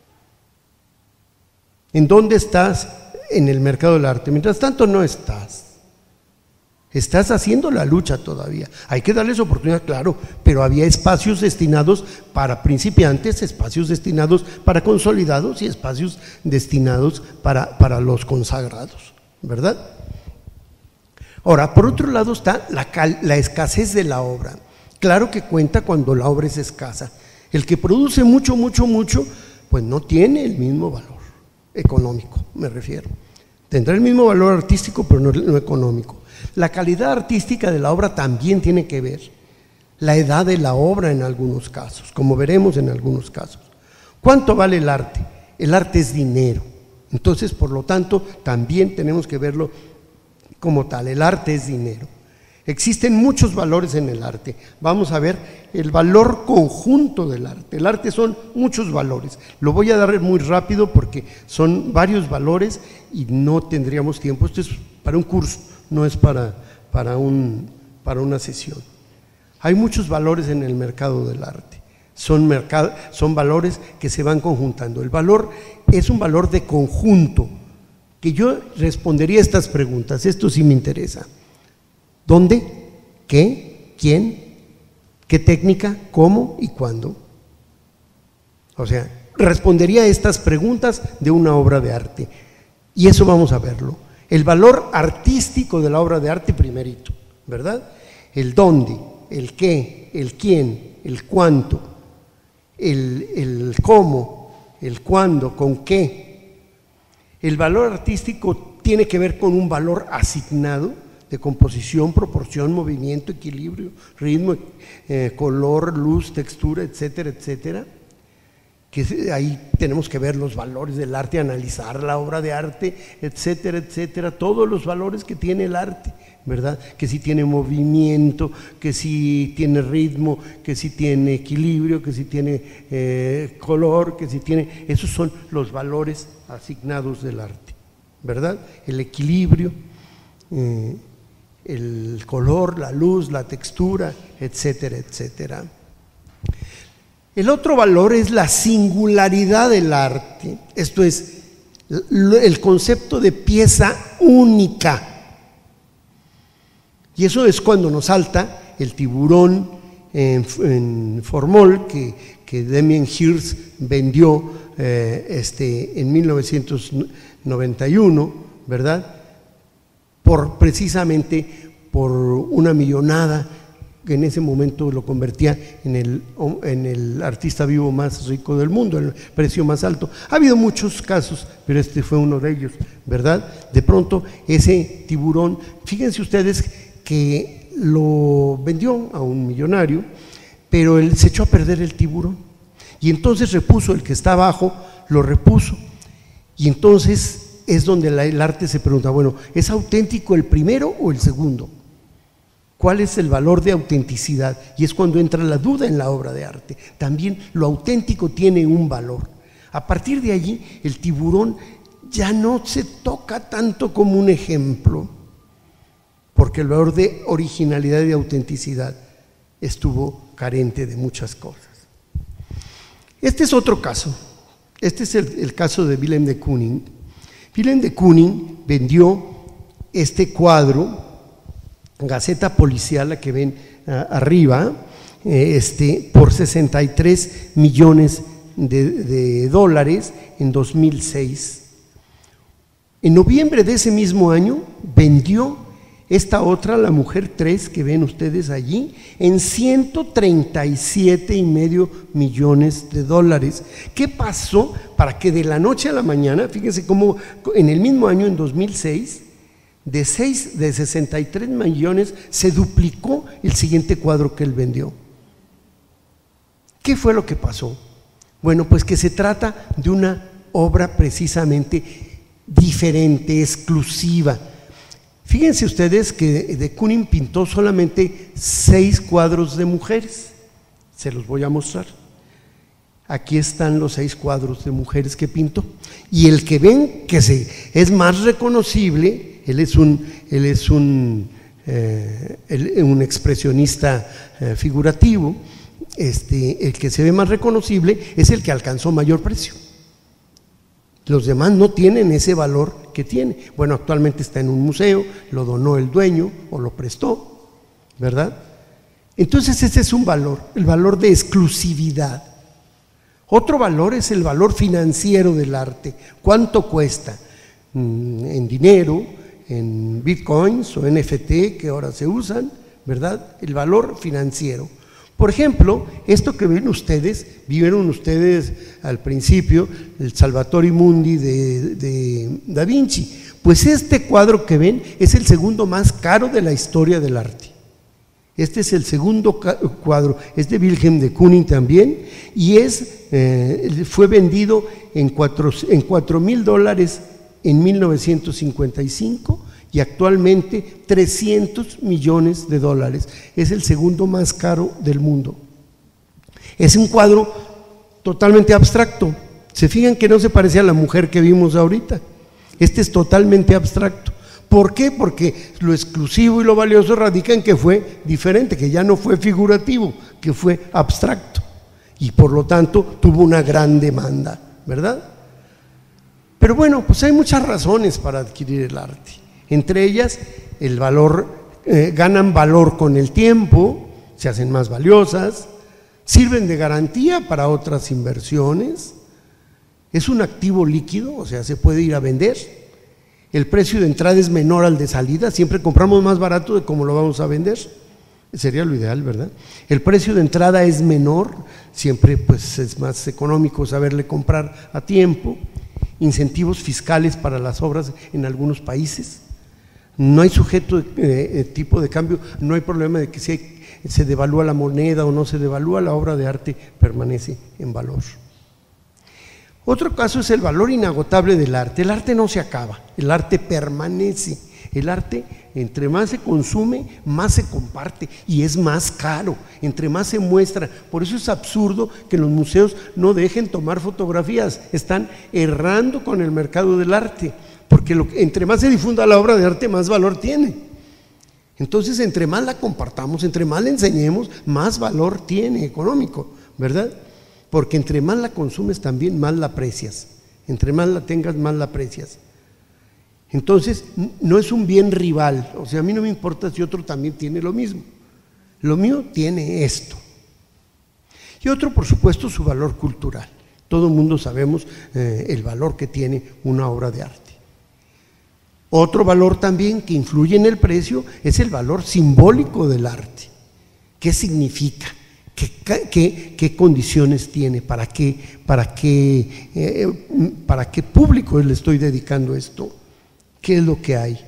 ¿En dónde estás en el mercado del arte? Mientras tanto no estás. Estás haciendo la lucha todavía. Hay que darles oportunidad, claro, pero había espacios destinados para principiantes, espacios destinados para consolidados y espacios destinados para, para los consagrados, ¿verdad? Ahora, por otro lado está la, la escasez de la obra. Claro que cuenta cuando la obra es escasa. El que produce mucho, mucho, mucho, pues no tiene el mismo valor económico, me refiero. Tendrá el mismo valor artístico, pero no, no económico. La calidad artística de la obra también tiene que ver. La edad de la obra en algunos casos, como veremos en algunos casos. ¿Cuánto vale el arte? El arte es dinero. Entonces, por lo tanto, también tenemos que verlo como tal. El arte es dinero. Existen muchos valores en el arte. Vamos a ver el valor conjunto del arte. El arte son muchos valores. Lo voy a dar muy rápido porque son varios valores y no tendríamos tiempo. Esto es para un curso, no es para, para, un, para una sesión. Hay muchos valores en el mercado del arte. Son, mercado, son valores que se van conjuntando. El valor es un valor de conjunto, que yo respondería a estas preguntas. Esto sí me interesa. ¿Dónde? ¿Qué? ¿Quién? ¿Qué técnica? ¿Cómo? ¿Y cuándo? O sea, respondería a estas preguntas de una obra de arte. Y eso vamos a verlo. El valor artístico de la obra de arte primerito, ¿verdad? El dónde, el qué, el quién, el cuánto, el, el cómo, el cuándo, con qué. El valor artístico tiene que ver con un valor asignado de composición, proporción, movimiento, equilibrio, ritmo, eh, color, luz, textura, etcétera, etcétera. que ahí tenemos que ver los valores del arte, analizar la obra de arte, etcétera, etcétera, todos los valores que tiene el arte, ¿verdad? Que si tiene movimiento, que si tiene ritmo, que si tiene equilibrio, que si tiene eh, color, que si tiene… Esos son los valores asignados del arte, ¿verdad? El equilibrio, eh, el color, la luz, la textura, etcétera, etcétera. El otro valor es la singularidad del arte, esto es, el concepto de pieza única. Y eso es cuando nos salta el tiburón en, en formol que, que Damien Hirst vendió eh, este, en mil novecientos noventa y uno, ¿verdad? Por, precisamente por una millonada, que en ese momento lo convertía en el, en el artista vivo más rico del mundo, el precio más alto. Ha habido muchos casos, pero este fue uno de ellos, ¿verdad? De pronto ese tiburón, fíjense ustedes que lo vendió a un millonario, pero él se echó a perder el tiburón y entonces repuso el que está abajo, lo repuso, y entonces es donde la, el arte se pregunta, bueno, ¿es auténtico el primero o el segundo? ¿Cuál es el valor de autenticidad? Y es cuando entra la duda en la obra de arte. También lo auténtico tiene un valor. A partir de allí, el tiburón ya no se toca tanto como un ejemplo, porque el valor de originalidad y de autenticidad estuvo carente de muchas cosas. Este es otro caso. Este es el, el caso de Willem de Kooning. Willem de Kooning vendió este cuadro, Gaceta Policial, la que ven uh, arriba, eh, este, por sesenta y tres millones de, de dólares en dos mil seis. En noviembre de ese mismo año vendió esta otra, La Mujer tres, que ven ustedes allí, en ciento treinta y siete y medio millones de dólares. ¿Qué pasó para que de la noche a la mañana, fíjense cómo en el mismo año, en dos mil seis, de, seis, de sesenta y tres millones se duplicó el siguiente cuadro que él vendió? ¿Qué fue lo que pasó? Bueno, pues que se trata de una obra precisamente diferente, exclusiva. Fíjense ustedes que de Kooning pintó solamente seis cuadros de mujeres. Se los voy a mostrar. Aquí están los seis cuadros de mujeres que pintó. Y el que ven que se, es más reconocible, él es un, él es un, eh, él, un expresionista eh, figurativo, este, el que se ve más reconocible es el que alcanzó mayor precio. Los demás no tienen ese valor que tiene. Bueno, actualmente está en un museo, lo donó el dueño o lo prestó, ¿verdad? Entonces ese es un valor, el valor de exclusividad. Otro valor es el valor financiero del arte. ¿Cuánto cuesta? En dinero, en bitcoins o N F T que ahora se usan, ¿verdad? El valor financiero. Por ejemplo, esto que ven ustedes, vieron ustedes al principio, el Salvatori Mundi de, de Da Vinci. Pues este cuadro que ven es el segundo más caro de la historia del arte. Este es el segundo cuadro, es de Willem de Kooning también, y es, eh, fue vendido en cuatro en cuatro mil dólares en mil novecientos cincuenta y cinco y actualmente trescientos millones de dólares. Es el segundo más caro del mundo. Es un cuadro totalmente abstracto. Se fijan que no se parece a la mujer que vimos ahorita. Este es totalmente abstracto. ¿Por qué? Porque lo exclusivo y lo valioso radica en que fue diferente, que ya no fue figurativo, que fue abstracto y por lo tanto tuvo una gran demanda, ¿verdad? Pero bueno, pues hay muchas razones para adquirir el arte. Entre ellas, el valor, eh, ganan valor con el tiempo, se hacen más valiosas, sirven de garantía para otras inversiones, es un activo líquido, o sea, se puede ir a vender. El precio de entrada es menor al de salida, siempre compramos más barato de cómo lo vamos a vender, sería lo ideal, ¿verdad? El precio de entrada es menor, siempre pues es más económico saberle comprar a tiempo. Incentivos fiscales para las obras en algunos países, no hay sujeto de eh, tipo de cambio, no hay problema de que si hay, se devalúa la moneda o no se devalúa, la obra de arte permanece en valor. Otro caso es el valor inagotable del arte. El arte no se acaba, el arte permanece. El arte, entre más se consume, más se comparte y es más caro, entre más se muestra. Por eso es absurdo que los museos no dejen tomar fotografías, están errando con el mercado del arte, porque lo, entre más se difunda la obra de arte, más valor tiene. Entonces, entre más la compartamos, entre más la enseñemos, más valor tiene económico, ¿verdad? Porque entre más la consumes también, más la aprecias. Entre más la tengas, más la aprecias. Entonces, no es un bien rival, o sea, a mí no me importa si otro también tiene lo mismo. Lo mío tiene esto. Y otro, por supuesto, su valor cultural. Todo el mundo sabemos eh, el valor que tiene una obra de arte. Otro valor también que influye en el precio es el valor simbólico del arte. ¿Qué significa? ¿Qué, qué, qué condiciones tiene? ¿Para qué, para qué, eh, para qué público le estoy dedicando esto? ¿Qué es lo que hay?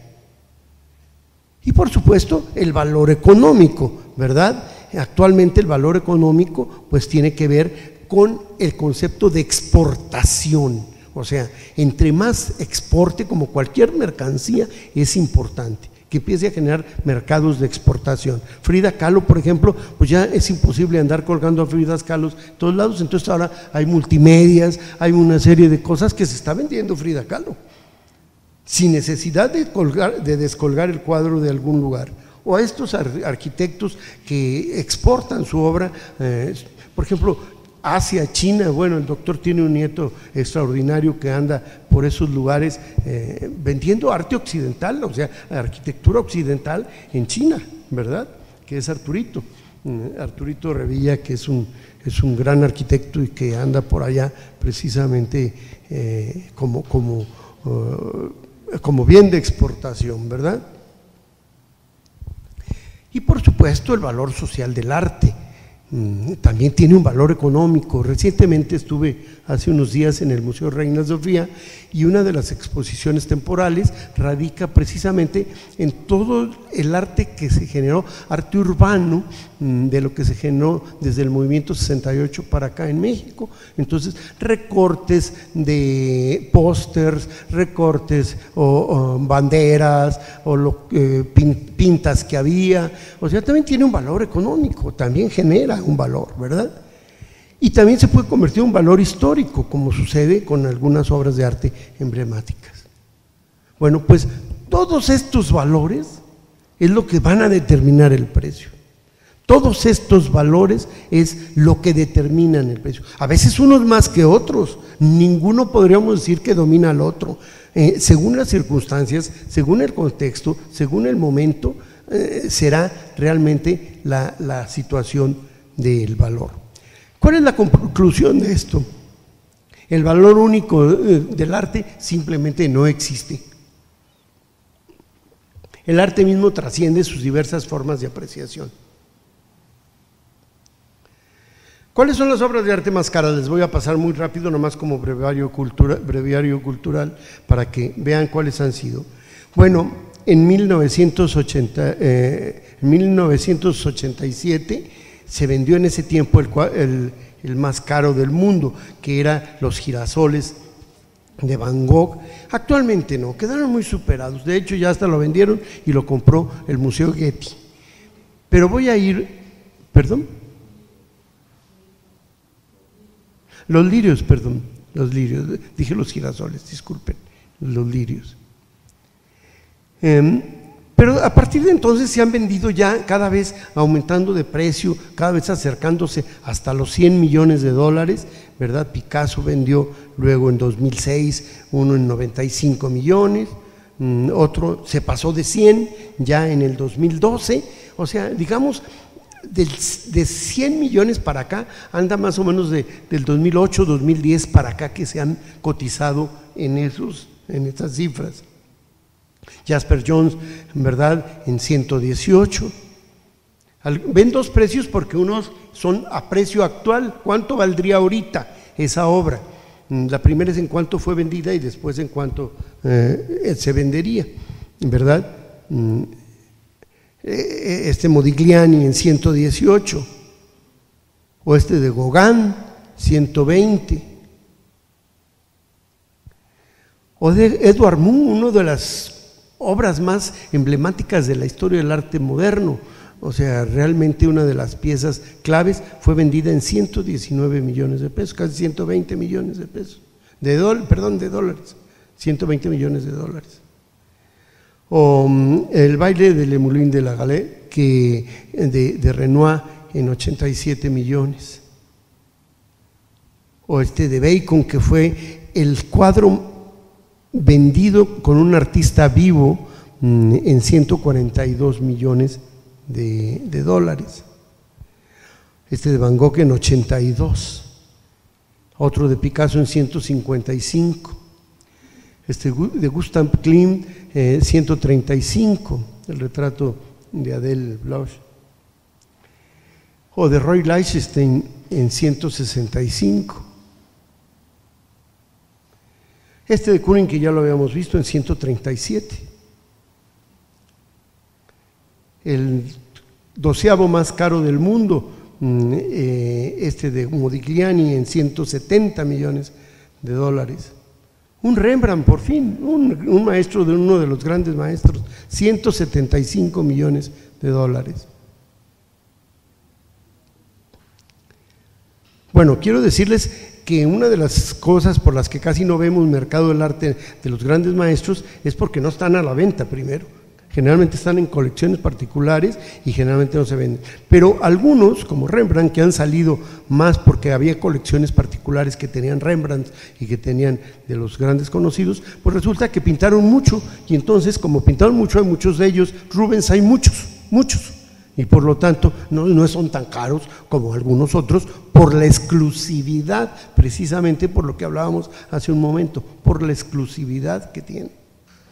Y por supuesto el valor económico, ¿verdad? Actualmente el valor económico pues tiene que ver con el concepto de exportación, o sea, entre más exporte, como cualquier mercancía, es importante que empiece a generar mercados de exportación. Frida Kahlo, por ejemplo, pues ya es imposible andar colgando a Frida Kahlo en todos lados, entonces ahora hay multimedias, hay una serie de cosas que se está vendiendo Frida Kahlo, sin necesidad de, colgar, de descolgar el cuadro de algún lugar. O a estos arquitectos que exportan su obra, eh, por ejemplo, Asia, China. Bueno, el doctor tiene un nieto extraordinario que anda por esos lugares eh, vendiendo arte occidental, o sea, arquitectura occidental en China, ¿verdad? Que es Arturito, eh, Arturito Revilla, que es un, es un gran arquitecto y que anda por allá precisamente eh, como, como uh, como bien de exportación, ¿verdad? Y por supuesto el valor social del arte mm, también tiene un valor económico. Recientemente estuve hace unos días en el Museo Reina Sofía y una de las exposiciones temporales radica precisamente en todo el arte que se generó, arte urbano, mm, de lo que se generó desde el movimiento sesenta y ocho para acá en México. Entonces, recortes de pósters, recortes o, o banderas o lo, eh, pin, pintas que había, o sea, también tiene un valor económico, también genera un valor, ¿verdad? Y también se puede convertir en un valor histórico, como sucede con algunas obras de arte emblemáticas. Bueno, pues todos estos valores es lo que van a determinar el precio. Todos estos valores es lo que determinan el precio. A veces unos más que otros, ninguno podríamos decir que domina al otro. Eh, según las circunstancias, según el contexto, según el momento, eh, será realmente la, la situación del valor. ¿Cuál es la conclusión de esto? El valor único del arte simplemente no existe. El arte mismo trasciende sus diversas formas de apreciación. ¿Cuáles son las obras de arte más caras? Les voy a pasar muy rápido, nomás como breviario, cultura, breviario cultural, para que vean cuáles han sido. Bueno, en mil novecientos ochenta, eh, en mil novecientos ochenta y siete se vendió en ese tiempo el, el, el más caro del mundo, que era Los girasoles de Van Gogh. Actualmente no, quedaron muy superados, de hecho ya hasta lo vendieron y lo compró el Museo Getty. Pero voy a ir, perdón, los lirios, perdón, los lirios, dije los girasoles, disculpen, los lirios. Eh, Pero a partir de entonces se han vendido ya cada vez aumentando de precio, cada vez acercándose hasta los cien millones de dólares, ¿verdad? Picasso vendió luego en dos mil seis uno en noventa y cinco millones, otro se pasó de cien ya en el dos mil doce, o sea, digamos, del, de cien millones para acá, anda más o menos de, del dos mil ocho, dos mil diez para acá que se han cotizado en, esos, en esas cifras. Jasper Johns, en verdad, en ciento dieciocho. Ven dos precios porque unos son a precio actual. ¿Cuánto valdría ahorita esa obra? La primera es en cuánto fue vendida y después en cuánto eh, se vendería, ¿verdad? Este Modigliani en ciento dieciocho, o este de Gauguin, ciento veinte. O de Edward Munch, una de las obras más emblemáticas de la historia del arte moderno. O sea, realmente una de las piezas claves fue vendida en ciento diecinueve millones de pesos, casi ciento veinte millones de pesos, de dólares, perdón, de dólares, ciento veinte millones de dólares. O um, el baile de Le Moulin de la Galette, que de, de Renoir, en ochenta y siete millones. O este de Bacon, que fue el cuadro vendido con un artista vivo um, en ciento cuarenta y dos millones De, de dólares. Este de Van Gogh en ochenta y dos, otro de Picasso en ciento cincuenta y cinco, este de Gustav Klimt eh, ciento treinta y cinco, el retrato de Adele Blanche, o de Roy Lichtenstein en ciento sesenta y cinco, este de Kürning, que ya lo habíamos visto, en ciento treinta y siete. El doceavo más caro del mundo, este de Modigliani, en ciento setenta millones de dólares. Un Rembrandt, por fin, un, un maestro de uno de los grandes maestros, ciento setenta y cinco millones de dólares. Bueno, quiero decirles que una de las cosas por las que casi no vemos mercado del arte de los grandes maestros es porque no están a la venta primero. Generalmente están en colecciones particulares y generalmente no se venden. Pero algunos, como Rembrandt, que han salido más porque había colecciones particulares que tenían Rembrandt y que tenían de los grandes conocidos, pues resulta que pintaron mucho, y entonces como pintaron mucho, hay muchos de ellos, Rubens hay muchos, muchos, y por lo tanto no, no son tan caros como algunos otros, por la exclusividad, precisamente por lo que hablábamos hace un momento, por la exclusividad que tienen.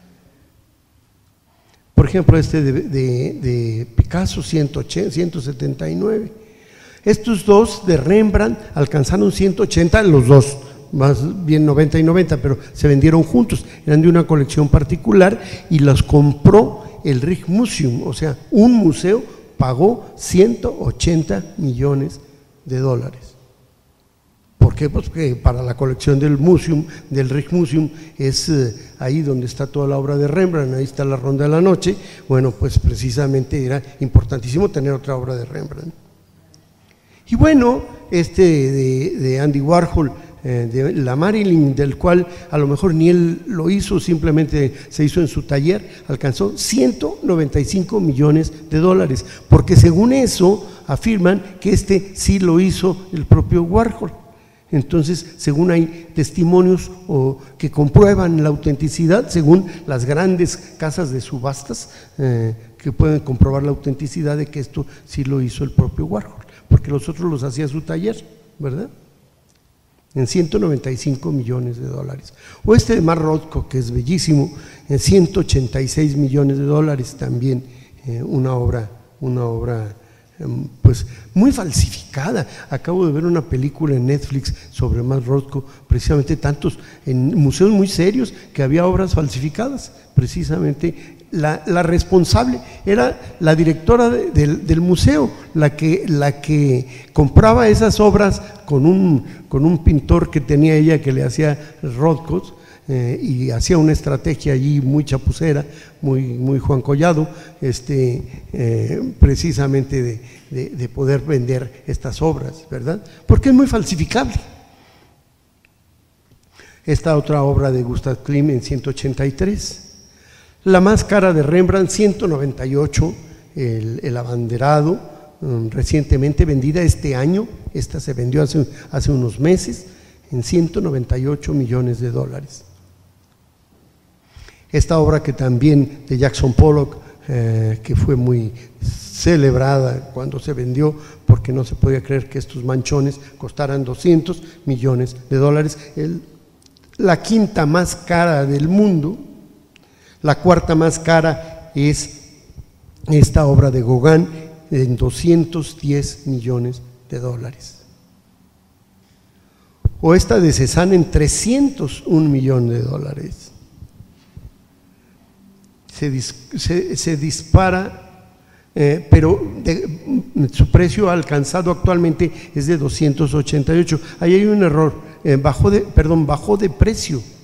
Por ejemplo, este de, de, de Picasso, ciento ochenta, ciento setenta y nueve. Estos dos de Rembrandt alcanzaron ciento ochenta, los dos, más bien noventa y noventa, pero se vendieron juntos, eran de una colección particular y los compró el Rijksmuseum, o sea, un museo pagó ciento ochenta millones de dólares. ¿Por qué? Pues que para la colección del museum, del Rijksmuseum, es eh, ahí donde está toda la obra de Rembrandt, ahí está la Ronda de la Noche. Bueno, pues precisamente era importantísimo tener otra obra de Rembrandt. Y bueno, este de, de Andy Warhol, eh, de la Marilyn, del cual a lo mejor ni él lo hizo, simplemente se hizo en su taller, alcanzó ciento noventa y cinco millones de dólares, porque según eso afirman que este sí lo hizo el propio Warhol. Entonces, según hay testimonios o que comprueban la autenticidad, según las grandes casas de subastas, eh, que pueden comprobar la autenticidad de que esto sí lo hizo el propio Warhol, porque los otros los hacía su taller, ¿verdad? En ciento noventa y cinco millones de dólares. O este de Mark Rothko, que es bellísimo, en ciento ochenta y seis millones de dólares también, eh, una obra, una obra pues muy falsificada. Acabo de ver una película en Netflix sobre Mark Rothko, precisamente tantos en museos muy serios que había obras falsificadas. Precisamente la, la responsable era la directora de, de, del museo, la que, la que compraba esas obras con un, con un pintor que tenía ella que le hacía Rothko. Eh, y hacía una estrategia allí muy chapucera, muy, muy Juan Collado, este, eh, precisamente de, de, de poder vender estas obras, ¿verdad? Porque es muy falsificable. Esta otra obra de Gustav Klimt en ciento ochenta y tres. La más cara de Rembrandt, ciento noventa y ocho, el, el abanderado, um, recientemente vendida este año, esta se vendió hace, hace unos meses, en ciento noventa y ocho millones de dólares. Esta obra que también de Jackson Pollock, eh, que fue muy celebrada cuando se vendió, porque no se podía creer que estos manchones costaran doscientos millones de dólares, el, la quinta más cara del mundo. La cuarta más cara es esta obra de Gauguin en doscientos diez millones de dólares. O esta de Cézanne en trescientos un millones de dólares. Se, dis, se, se dispara, eh, pero de, su precio alcanzado actualmente es de doscientos ochenta y ocho. Ahí hay un error, eh, bajó de, perdón, bajó de precio,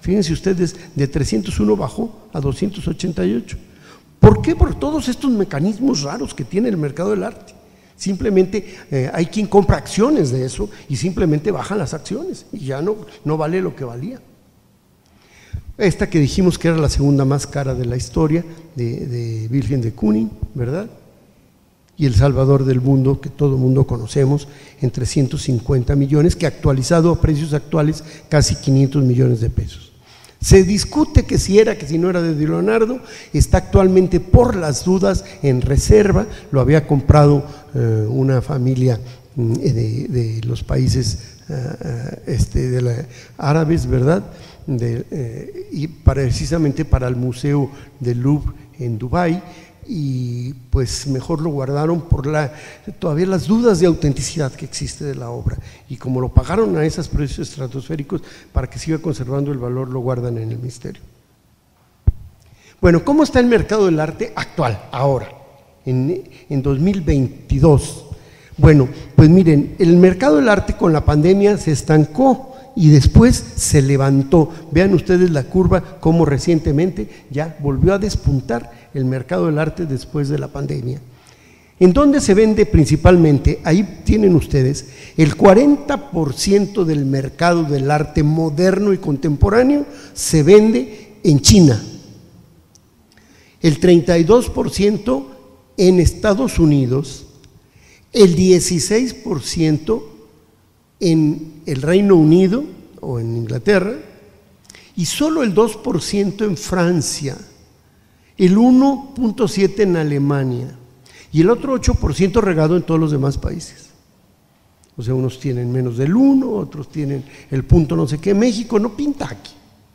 Fíjense ustedes, de trescientos uno bajó a doscientos ochenta y ocho. ¿Por qué? Por todos estos mecanismos raros que tiene el mercado del arte. Simplemente eh, hay quien compra acciones de eso y simplemente bajan las acciones y ya no, no vale lo que valía. Esta que dijimos que era la segunda más cara de la historia, de, de Virgen de Kúnin, ¿verdad? Y El Salvador del Mundo, que todo el mundo conocemos, en trescientos cincuenta millones, que actualizado a precios actuales, casi quinientos millones de pesos. Se discute que si era, que si no era de Leonardo, está actualmente por las dudas en reserva, lo había comprado eh, una familia eh, de, de los países eh, este, de la, árabes, ¿verdad? De, eh, y precisamente para el Museo del Louvre en Dubái, y pues mejor lo guardaron por la, todavía las dudas de autenticidad que existe de la obra, y como lo pagaron a esos precios estratosféricos, para que siga conservando el valor, lo guardan en el misterio. Bueno, ¿cómo está el mercado del arte actual, ahora, en, en dos mil veintidós? Bueno, pues miren, el mercado del arte con la pandemia se estancó y después se levantó. Vean ustedes la curva, cómo recientemente ya volvió a despuntar el mercado del arte después de la pandemia. ¿En dónde se vende principalmente? Ahí tienen ustedes, el cuarenta por ciento del mercado del arte moderno y contemporáneo se vende en China, el treinta y dos por ciento en Estados Unidos, el dieciséis por ciento en el Reino Unido o en Inglaterra, y solo el dos por ciento en Francia, el uno punto siete por ciento en Alemania y el otro ocho por ciento regado en todos los demás países. O sea, unos tienen menos del uno, otros tienen el punto no sé qué. México no pinta aquí,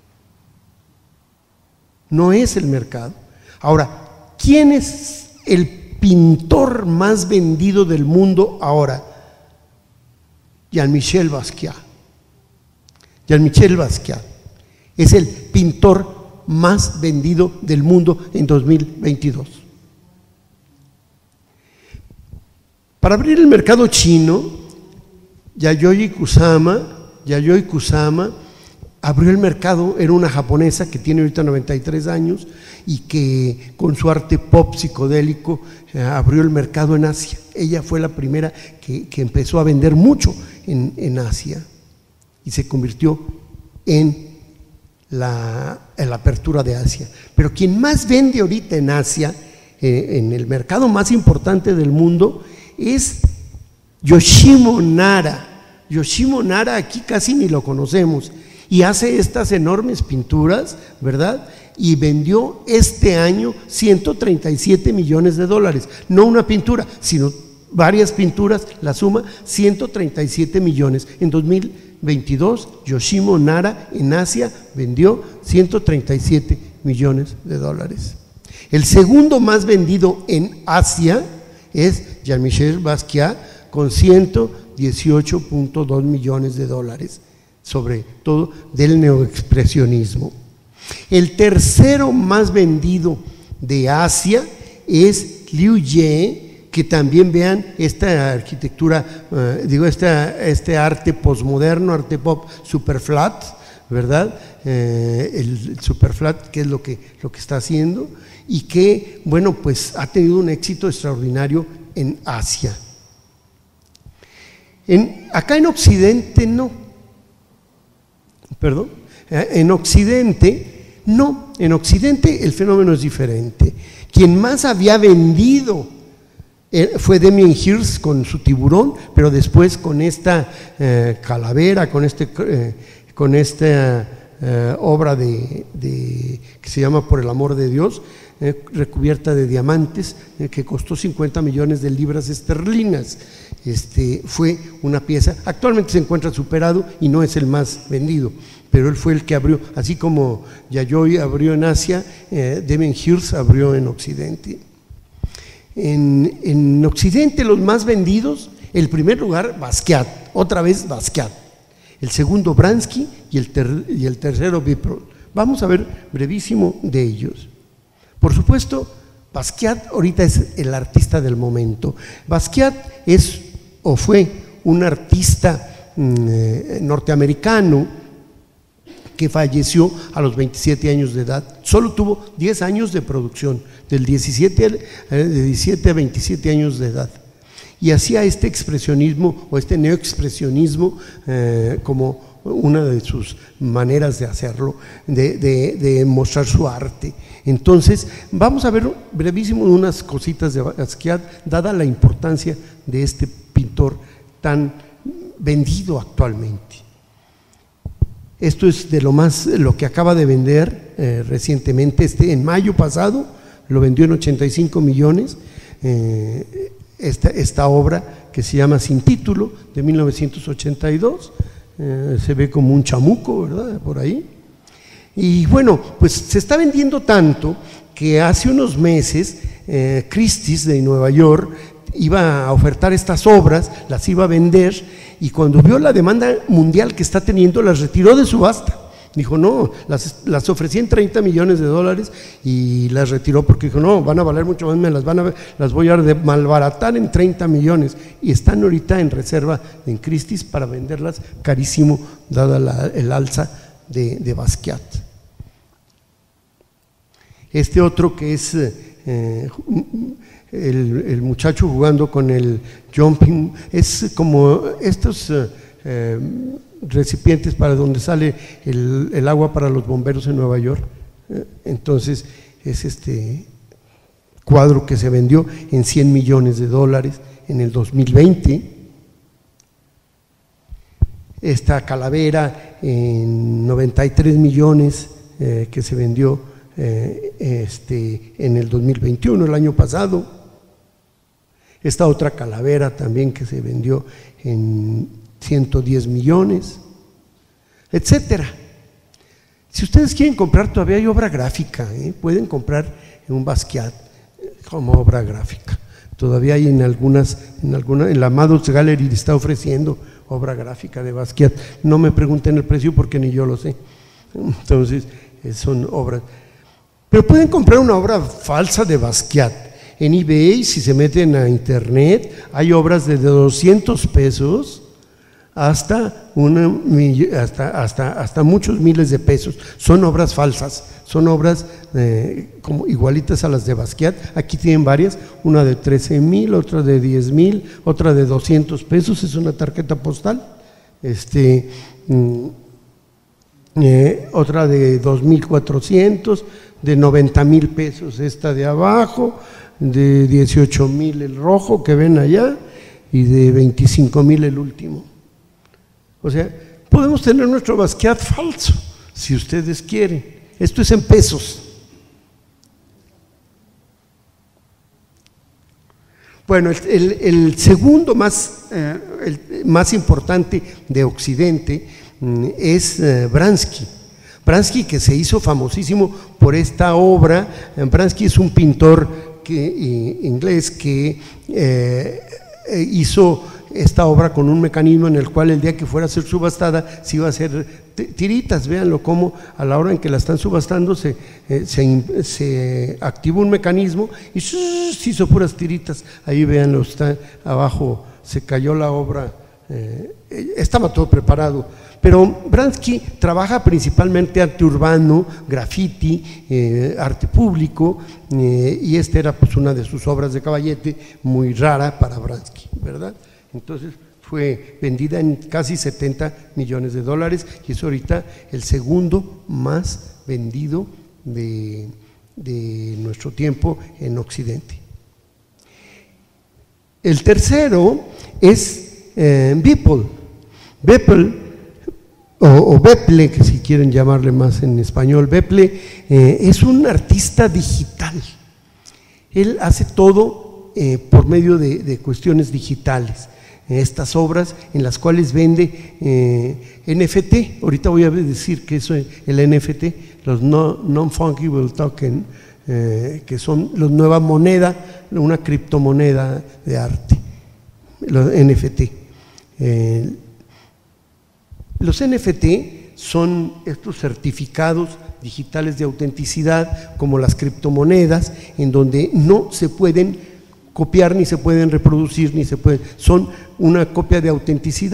no es el mercado. Ahora, ¿quién es el pintor más vendido del mundo ahora? Jean-Michel Basquiat. Jean-Michel Basquiat es el pintor más vendido del mundo en dos mil veintidós. Para abrir el mercado chino, Yayoi Kusama, Yayoi Kusama abrió el mercado. Era una japonesa que tiene ahorita noventa y tres años y que con su arte pop psicodélico eh, abrió el mercado en Asia. Ella fue la primera que, que empezó a vender mucho en, en Asia y se convirtió en la, en la apertura de Asia. Pero quien más vende ahorita en Asia, eh, en el mercado más importante del mundo, es Yoshimo Nara. Yoshimo Nara aquí casi ni lo conocemos, y hace estas enormes pinturas, ¿verdad? Y vendió este año ciento treinta y siete millones de dólares, no una pintura, sino varias pinturas, la suma ciento treinta y siete millones. En dos mil veintidós, Yoshimo Nara en Asia vendió ciento treinta y siete millones de dólares. El segundo más vendido en Asia es Jean-Michel Basquiat con ciento dieciocho punto dos millones de dólares, sobre todo del neoexpresionismo. El tercero más vendido de Asia es Liu Ye, que también vean esta arquitectura, eh, digo, esta, este arte posmoderno, arte pop super flat, ¿verdad? Eh, el super flat, que es lo que, lo que está haciendo, y que, bueno, pues ha tenido un éxito extraordinario en Asia. En, acá en Occidente no, perdón, en Occidente no, en Occidente el fenómeno es diferente. Quien más había vendido fue Damien Hirst con su tiburón, pero después con esta eh, calavera, con, este, eh, con esta eh, obra de, de, que se llama Por el amor de Dios, eh, recubierta de diamantes, eh, que costó cincuenta millones de libras esterlinas. Este, fue una pieza, actualmente se encuentra superado y no es el más vendido, pero él fue el que abrió, así como Yayoi abrió en Asia, eh, Damien Hirst abrió en Occidente. En, en Occidente los más vendidos, el primer lugar Basquiat, otra vez Basquiat, el segundo Bransky y el, ter, y el tercero Viprol. Vamos a ver brevísimo de ellos. Por supuesto, Basquiat ahorita es el artista del momento. Basquiat es o fue un artista eh, norteamericano que falleció a los veintisiete años de edad. Solo tuvo diez años de producción, del diecisiete, de diecisiete a veintisiete años de edad. Y hacía este expresionismo o este neoexpresionismo eh, como una de sus maneras de hacerlo, de, de, de mostrar su arte. Entonces, vamos a ver brevísimo unas cositas de Basquiat, dada la importancia de este pintor tan vendido actualmente. Esto es de lo más, lo que acaba de vender eh, recientemente, este, en mayo pasado, lo vendió en ochenta y cinco millones, eh, esta, esta obra que se llama Sin Título, de mil novecientos ochenta y dos, eh, se ve como un chamuco, ¿verdad?, por ahí. Y bueno, pues se está vendiendo tanto que hace unos meses eh, Christie's de Nueva York iba a ofertar estas obras, las iba a vender, y cuando vio la demanda mundial que está teniendo, las retiró de subasta. Dijo, no, las, las ofrecí en treinta millones de dólares y las retiró porque dijo, no, van a valer mucho más, me las, van a, las voy a malbaratar en treinta millones. Y están ahorita en reserva en Christie's para venderlas carísimo, dada la, el alza de, de Basquiat. Este otro que es eh, el, el muchacho jugando con el jumping, es como estos eh, recipientes para donde sale el, el agua para los bomberos en Nueva York. Entonces es este cuadro que se vendió en cien millones de dólares en el dos mil veinte. Esta calavera en noventa y tres millones eh, que se vendió Eh, este, en el dos mil veintiuno, el año pasado. Esta otra calavera también que se vendió en ciento diez millones, etcétera. Si ustedes quieren comprar, todavía hay obra gráfica, ¿eh? Pueden comprar un Basquiat como obra gráfica. Todavía hay en algunas, en alguna, en la Maddox Gallery está ofreciendo obra gráfica de Basquiat. No me pregunten el precio porque ni yo lo sé. Entonces, son obras. Pero pueden comprar una obra falsa de Basquiat. En eBay, si se meten a internet, hay obras de doscientos pesos hasta, una, hasta, hasta, hasta muchos miles de pesos. Son obras falsas, son obras eh, como igualitas a las de Basquiat. Aquí tienen varias, una de trece mil, otra de diez mil, otra de doscientos pesos, es una tarjeta postal. Este, mm, eh, otra de dos mil cuatrocientos, de noventa mil pesos esta de abajo, de dieciocho mil el rojo que ven allá y de veinticinco mil el último. O sea, podemos tener nuestro Basquiat falso, si ustedes quieren. Esto es en pesos. Bueno, el, el, el segundo más, eh, el más importante de Occidente mm, es eh, Bransky. Bransky, que se hizo famosísimo por esta obra. Bransky es un pintor que, eh, inglés que eh, hizo esta obra con un mecanismo en el cual el día que fuera a ser subastada se iba a hacer tiritas. Véanlo cómo a la hora en que la están subastando se, eh, se, se activó un mecanismo y se hizo puras tiritas. Ahí véanlo, está abajo, se cayó la obra, eh, estaba todo preparado. Pero Bransky trabaja principalmente arte urbano, graffiti, eh, arte público, eh, y esta era pues una de sus obras de caballete muy rara para Bransky, ¿verdad? Entonces fue vendida en casi setenta millones de dólares y es ahorita el segundo más vendido de, de nuestro tiempo en Occidente. El tercero es eh, Beeple. Beeple O, o Beeple, que si quieren llamarle más en español, Beeple eh, es un artista digital. Él hace todo eh, por medio de, de cuestiones digitales. Estas obras en las cuales vende eh, N F T. Ahorita voy a decir que eso es el N F T, los non-fungible token, eh, que son la nueva moneda, una criptomoneda de arte, los N F T. Eh, Los N F T son estos certificados digitales de autenticidad, como las criptomonedas, en donde no se pueden copiar, ni se pueden reproducir, ni se pueden, son una copia de autenticidad.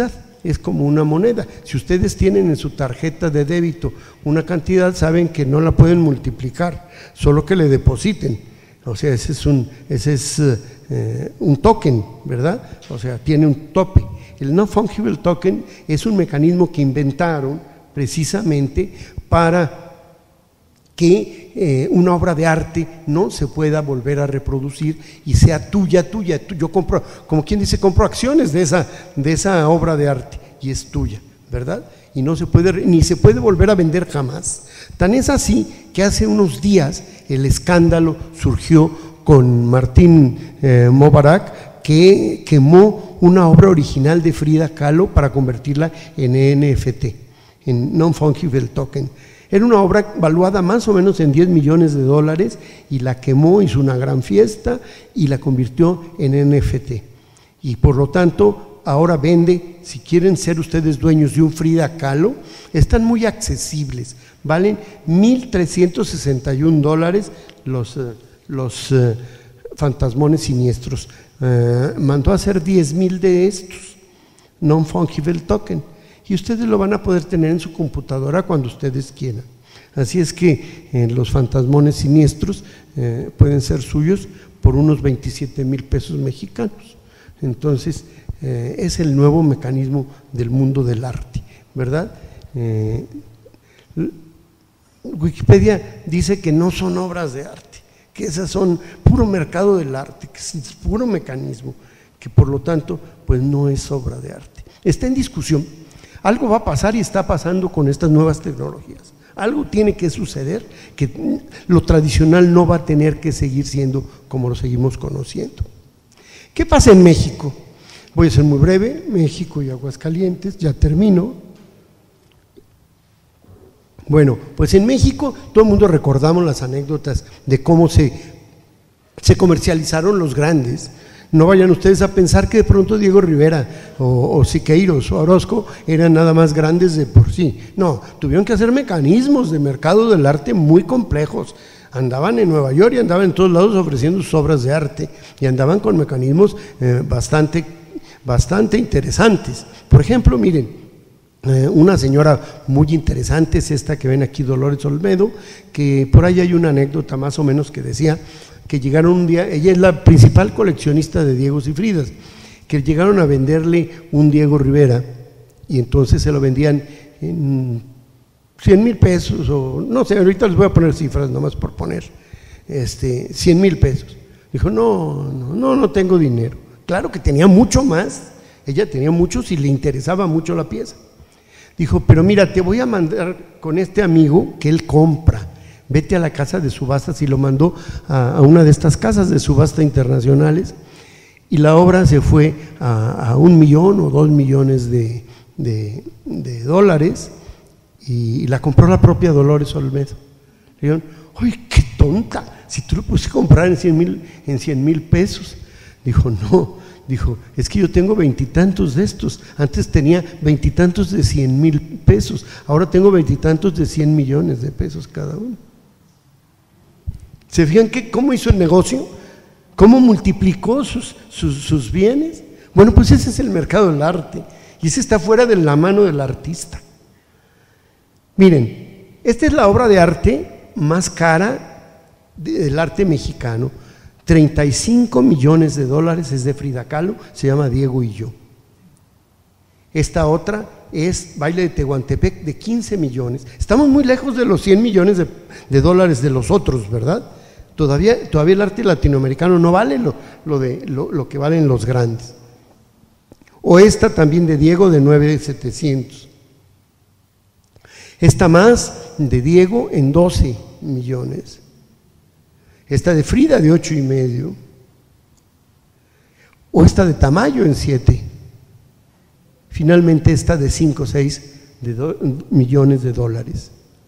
es como una moneda. Si ustedes tienen en su tarjeta de débito una cantidad, saben que no la pueden multiplicar, solo que le depositen. O sea, ese es un, ese es, eh, un token, ¿verdad? O sea, tiene un tope. El non-fungible token es un mecanismo que inventaron precisamente para que eh, una obra de arte no se pueda volver a reproducir y sea tuya, tuya. Yo compro, como quien dice, compro acciones de esa, de esa obra de arte y es tuya, ¿verdad? Y no se puede, ni se puede volver a vender jamás. Tan es así que hace unos días el escándalo surgió con Martín eh, Mubarak, que quemó una obra original de Frida Kahlo para convertirla en N F T, en Non-Fungible Token. Era una obra valuada más o menos en diez millones de dólares y la quemó, hizo una gran fiesta y la convirtió en N F T. Y por lo tanto, ahora vende, si quieren ser ustedes dueños de un Frida Kahlo, están muy accesibles, valen mil trescientos sesenta y un dólares los, los uh, fantasmones siniestros. Uh, mandó a hacer diez mil de estos, Non-Fungible Token. Y ustedes lo van a poder tener en su computadora cuando ustedes quieran. Así es que eh, los fantasmones siniestros eh, pueden ser suyos por unos veintisiete mil pesos mexicanos. Entonces, eh, es el nuevo mecanismo del mundo del arte, ¿verdad? Eh, Wikipedia dice que no son obras de arte, que esas son puro mercado del arte, que es puro mecanismo, que por lo tanto, pues no es obra de arte. Está en discusión. Algo va a pasar y está pasando con estas nuevas tecnologías. Algo tiene que suceder, que lo tradicional no va a tener que seguir siendo como lo seguimos conociendo. ¿Qué pasa en México? Voy a ser muy breve. México y Aguascalientes, ya termino. Bueno, pues en México todo el mundo recordamos las anécdotas de cómo se, se comercializaron los grandes. No vayan ustedes a pensar que de pronto Diego Rivera o, o Siqueiros o Orozco eran nada más grandes de por sí. No, tuvieron que hacer mecanismos de mercado del arte muy complejos. Andaban en Nueva York y andaban en todos lados ofreciendo sus obras de arte y andaban con mecanismos eh, bastante, bastante interesantes. Por ejemplo, miren, eh, una señora muy interesante es esta que ven aquí, Dolores Olmedo, que por ahí hay una anécdota más o menos que decía que llegaron un día, ella es la principal coleccionista de Diegos y Fridas, que llegaron a venderle un Diego Rivera y entonces se lo vendían en cien mil pesos o no sé, ahorita les voy a poner cifras nomás por poner, este, cien mil pesos. Dijo, no, no, no, no tengo dinero. Claro que tenía mucho más, ella tenía mucho si le interesaba mucho la pieza. Dijo, pero mira, te voy a mandar con este amigo que él compra. Vete a la casa de subastas, y lo mandó a, a una de estas casas de subasta internacionales y la obra se fue a, a un millón o dos millones de, de, de dólares y, y la compró la propia Dolores Olmedo. Le dijeron, ¡ay, qué tonta! Si tú lo pudiste comprar en cien mil, en cien mil pesos. Dijo, no, dijo, es que yo tengo veintitantos de estos, antes tenía veintitantos de cien mil pesos, ahora tengo veintitantos de cien millones de pesos cada uno. ¿Se fijan que, cómo hizo el negocio? ¿Cómo multiplicó sus, sus, sus bienes? Bueno, pues ese es el mercado del arte y ese está fuera de la mano del artista. Miren, esta es la obra de arte más cara del arte mexicano, treinta y cinco millones de dólares, es de Frida Kahlo, se llama Diego y yo. Esta otra es Baile de Tehuantepec, de quince millones. Estamos muy lejos de los cien millones de, de dólares de los otros, ¿verdad? Todavía, todavía el arte latinoamericano no vale lo, lo, de, lo, lo que valen los grandes. O esta también de Diego, de nueve mil setecientos. Esta más de Diego en doce millones. Esta de Frida de ocho y medio. O esta de Tamayo en siete. Finalmente esta de cinco o seis de do, millones de dólares.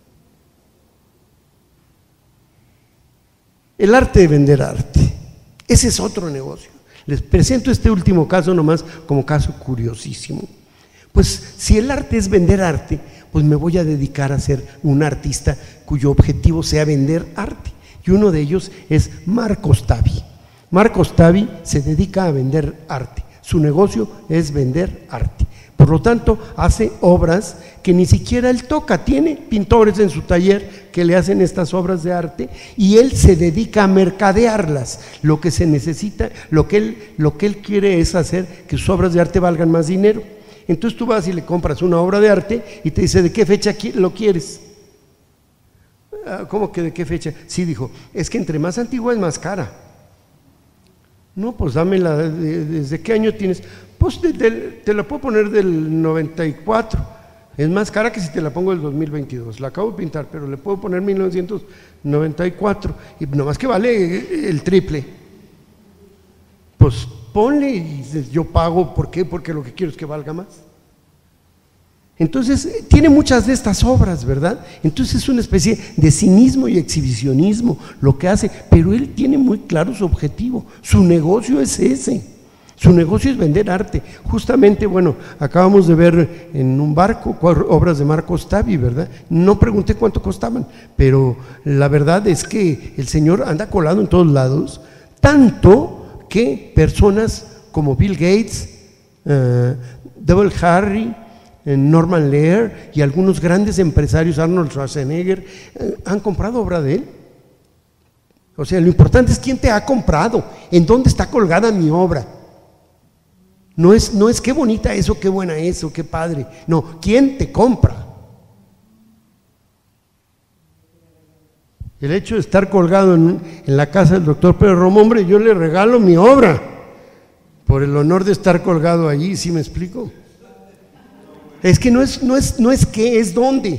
El arte de vender arte, ese es otro negocio. Les presento este último caso nomás como caso curiosísimo. Pues si el arte es vender arte, pues me voy a dedicar a ser un artista cuyo objetivo sea vender arte. Y uno de ellos es Marcos Tavi. Marcos Tavi se dedica a vender arte. Su negocio es vender arte. Por lo tanto, hace obras que ni siquiera él toca. Tiene pintores en su taller que le hacen estas obras de arte y él se dedica a mercadearlas. Lo que se necesita, lo que él, lo que él quiere es hacer que sus obras de arte valgan más dinero. Entonces tú vas y le compras una obra de arte y te dice, ¿de qué fecha lo quieres? ¿Cómo que de qué fecha? Sí, dijo, es que entre más antigua es más cara. No, pues dámela, ¿desde qué año tienes? Pues de, de, te la puedo poner del noventa y cuatro, es más cara que si te la pongo del dos mil veintidós, la acabo de pintar, pero le puedo poner mil novecientos noventa y cuatro, y nomás que vale el triple. Pues ponle y dices, yo pago, ¿por qué? Porque lo que quiero es que valga más. Entonces, tiene muchas de estas obras, ¿verdad? Entonces es una especie de cinismo y exhibicionismo lo que hace, pero él tiene muy claro su objetivo, su negocio es ese, su negocio es vender arte. Justamente, bueno, acabamos de ver en un barco obras de Marco Stavi, ¿verdad? No pregunté cuánto costaban, pero la verdad es que el señor anda colado en todos lados, tanto que personas como Bill Gates, uh, Double Harry, Norman Lear y algunos grandes empresarios, Arnold Schwarzenegger, eh, han comprado obra de él. O sea, lo importante es quién te ha comprado, en dónde está colgada mi obra. No es, no es qué bonita eso, qué buena eso, qué padre. No, ¿quién te compra? El hecho de estar colgado en, en la casa del doctor Pedro Romo, hombre, yo le regalo mi obra por el honor de estar colgado allí, ¿sí me explico? Es que no es, no es, no es qué, es dónde.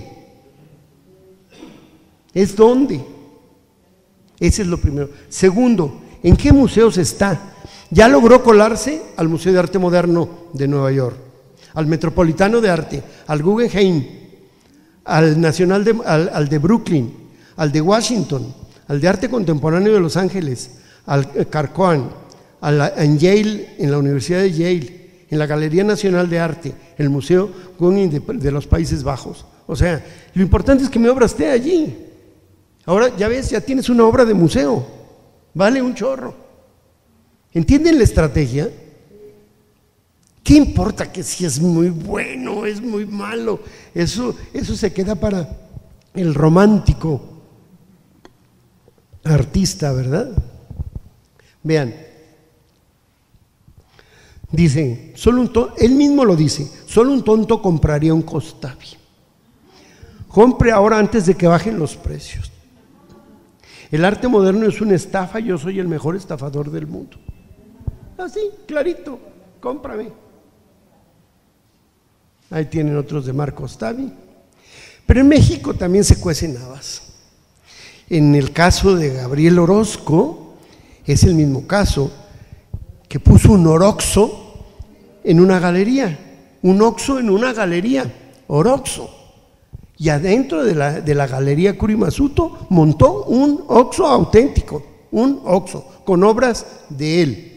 Es dónde. Ese es lo primero. Segundo, ¿en qué museos está? Ya logró colarse al Museo de Arte Moderno de Nueva York, al Metropolitano de Arte, al Guggenheim, al Nacional de, al, al de Brooklyn, al de Washington, al de Arte Contemporáneo de Los Ángeles, al Carcoan, a la, en Yale, en la Universidad de Yale, en la Galería Nacional de Arte, el Museo Guggenheim de, de los Países Bajos. O sea, lo importante es que mi obra esté allí. Ahora, ya ves, ya tienes una obra de museo, vale un chorro. ¿Entienden la estrategia? ¿Qué importa que si es muy bueno, es muy malo? Eso, eso se queda para el romántico artista, ¿verdad? Vean, dicen, solo un tonto, él mismo lo dice, solo un tonto compraría un Costavi. Compre ahora antes de que bajen los precios. El arte moderno es una estafa, yo soy el mejor estafador del mundo. Así, clarito, cómprame. Ahí tienen otros de Marco Stavi. Pero en México también se cuecen habas. En el caso de Gabriel Orozco, es el mismo caso, que puso un Oroxo en una galería, un Oxo en una galería, Oroxo. Y adentro de la, de la galería Kurimazuto montó un Oxo auténtico, un Oxo, con obras de él.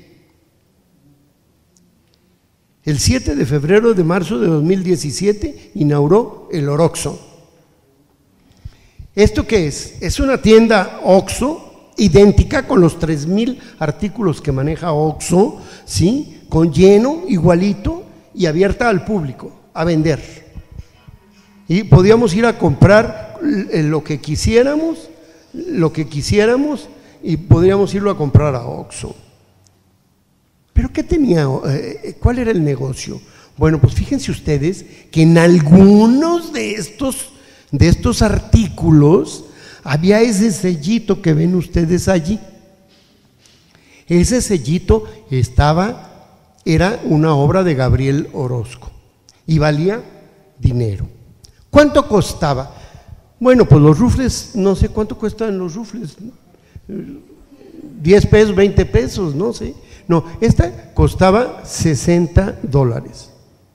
El siete de febrero de marzo de dos mil diecisiete inauguró el Oroxo. ¿Esto qué es? Es una tienda Oxo idéntica con los tres mil artículos que maneja Oxo, ¿sí? Con lleno, igualito y abierta al público, a vender. Y podíamos ir a comprar lo que quisiéramos, lo que quisiéramos y podríamos irlo a comprar a Oxo. ¿Pero qué tenía? ¿Cuál era el negocio? Bueno, pues fíjense ustedes que en algunos de estos, de estos artículos había ese sellito que ven ustedes allí. Ese sellito estaba, era una obra de Gabriel Orozco y valía dinero. ¿Cuánto costaba? Bueno, pues los rufles, no sé cuánto cuestan los rufles, diez pesos, veinte pesos, no sé. No, esta costaba sesenta dólares.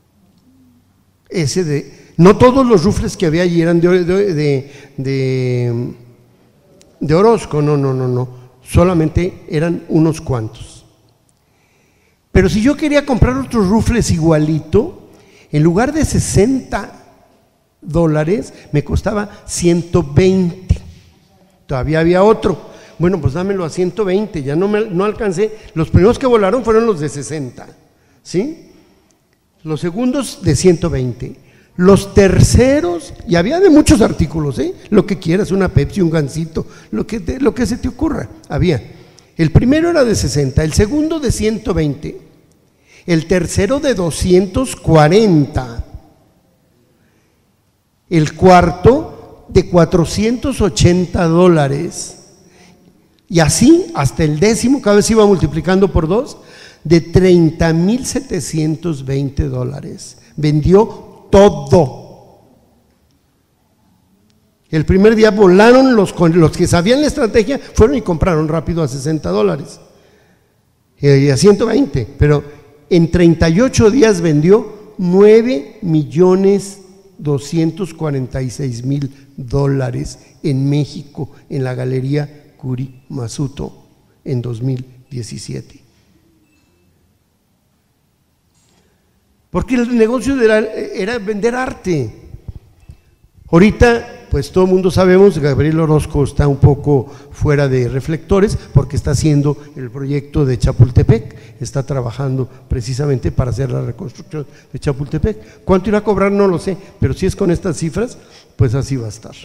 Ese de, no todos los rufles que había allí eran de, de, de, de, de Orozco, no, no, no, no, solamente eran unos cuantos. Pero si yo quería comprar otros rufles igualito, en lugar de sesenta dólares, me costaba ciento veinte. Todavía había otro. Bueno, pues dámelo a ciento veinte, ya no, me, no alcancé. Los primeros que volaron fueron los de sesenta, ¿sí? los segundos de ciento veinte, los terceros, y había de muchos artículos, ¿eh? Lo que quieras, una Pepsi, un gansito, lo que, te, lo que se te ocurra, había. El primero era de sesenta, el segundo de ciento veinte, el tercero de doscientos cuarenta, el cuarto de cuatrocientos ochenta dólares, y así hasta el décimo, cada vez iba multiplicando por dos, de treinta mil setecientos veinte dólares. Vendió todo. El primer día volaron los, los que sabían la estrategia, fueron y compraron rápido a sesenta dólares y a ciento veinte, pero en treinta y ocho días vendió nueve millones doscientos cuarenta y seis mil dólares en México, en la Galería Curi Masuto, en dos mil diecisiete. Porque el negocio era, era vender arte. Ahorita, pues todo el mundo sabemos, Gabriel Orozco está un poco fuera de reflectores porque está haciendo el proyecto de Chapultepec, está trabajando precisamente para hacer la reconstrucción de Chapultepec. ¿Cuánto irá a cobrar? No lo sé, pero si es con estas cifras, pues así va a estar.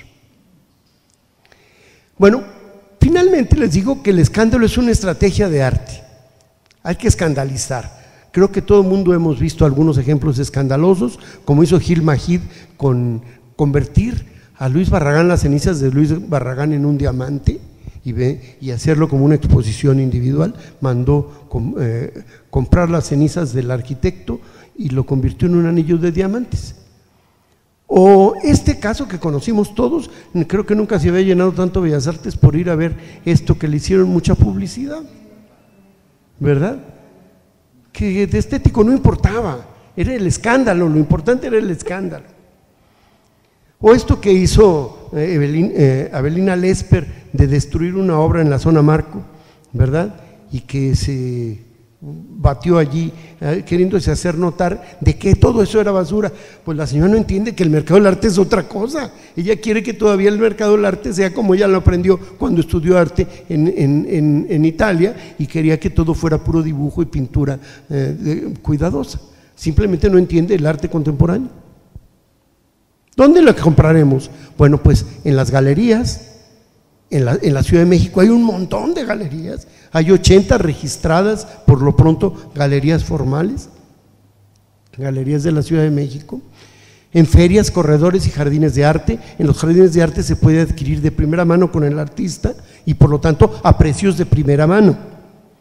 Bueno, finalmente les digo que el escándalo es una estrategia de arte, hay que escandalizar. Creo que todo el mundo hemos visto algunos ejemplos escandalosos, como hizo Gil Majid con convertir a Luis Barragán, las cenizas de Luis Barragán, en un diamante y, ve, y hacerlo como una exposición individual. Mandó com, eh, comprar las cenizas del arquitecto y lo convirtió en un anillo de diamantes. O este caso que conocimos todos, creo que nunca se había llenado tanto Bellas Artes por ir a ver esto que le hicieron mucha publicidad, ¿verdad? Que de estético no importaba, era el escándalo, lo importante era el escándalo. O esto que hizo eh, Evelyn, eh, Abelina Lesper de destruir una obra en la zona Marco, ¿verdad? Y que se batió allí eh, queriéndose hacer notar de que todo eso era basura. Pues la señora no entiende que el mercado del arte es otra cosa. Ella quiere que todavía el mercado del arte sea como ella lo aprendió cuando estudió arte en, en, en, en Italia, y quería que todo fuera puro dibujo y pintura eh, de, cuidadosa. Simplemente no entiende el arte contemporáneo. ¿Dónde lo compraremos? Bueno, pues en las galerías. En la, en la Ciudad de México hay un montón de galerías, hay ochenta registradas, por lo pronto, galerías formales, galerías de la Ciudad de México. En ferias, corredores y jardines de arte. En los jardines de arte se puede adquirir de primera mano con el artista y por lo tanto a precios de primera mano.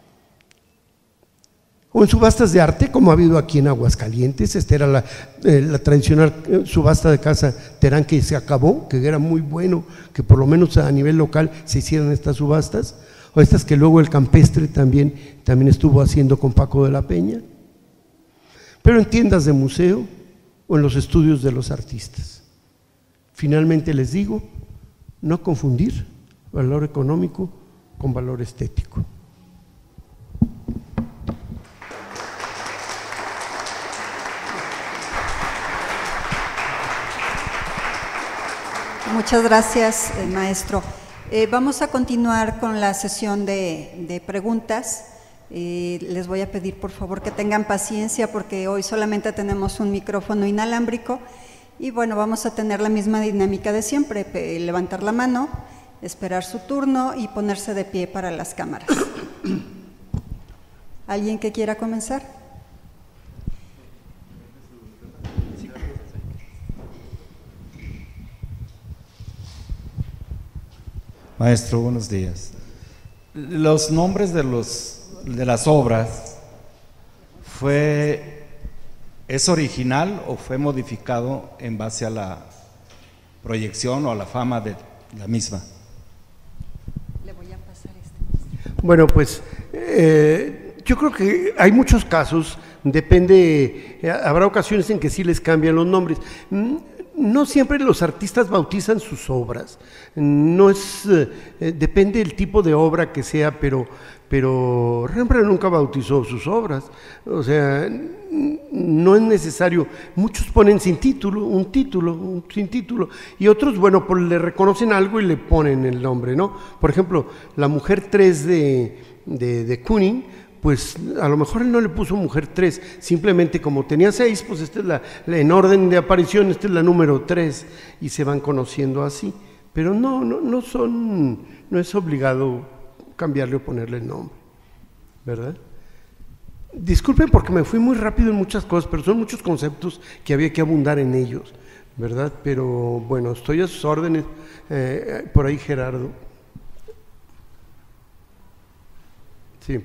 O en subastas de arte, como ha habido aquí en Aguascalientes. Esta era la, eh, la tradicional subasta de Casa Terán, que se acabó, que era muy bueno que por lo menos a nivel local se hicieran estas subastas, o estas que luego el Campestre también, también estuvo haciendo con Paco de la Peña. Pero en tiendas de museo o en los estudios de los artistas. Finalmente les digo, no confundir valor económico con valor estético. Muchas gracias, eh, maestro. Eh, vamos a continuar con la sesión de, de preguntas. Eh, les voy a pedir por favor que tengan paciencia porque hoy solamente tenemos un micrófono inalámbrico y bueno, vamos a tener la misma dinámica de siempre, levantar la mano, esperar su turno y ponerse de pie para las cámaras. ¿Alguien que quiera comenzar? Maestro, buenos días. Los nombres de, los, de las obras, fue, ¿es original o fue modificado en base a la proyección o a la fama de la misma? Le voy a pasar este. Bueno, pues eh, yo creo que hay muchos casos, depende, habrá ocasiones en que sí les cambian los nombres. No siempre los artistas bautizan sus obras, no es, eh, depende del tipo de obra que sea, pero, pero Rembrandt nunca bautizó sus obras, o sea, no es necesario. Muchos ponen sin título, un título, un sin título, y otros, bueno, pues le reconocen algo y le ponen el nombre, ¿no? Por ejemplo, la Mujer tres de, de, de Kooning, pues a lo mejor él no le puso mujer tres, simplemente como tenía seis, pues esta es la, la en orden de aparición, esta es la número tres, y se van conociendo así. Pero no, no, no son, no es obligado cambiarle o ponerle el nombre, ¿verdad? Disculpen porque me fui muy rápido en muchas cosas, pero son muchos conceptos que había que abundar en ellos, ¿verdad? Pero bueno, estoy a sus órdenes, eh, por ahí Gerardo. Sí.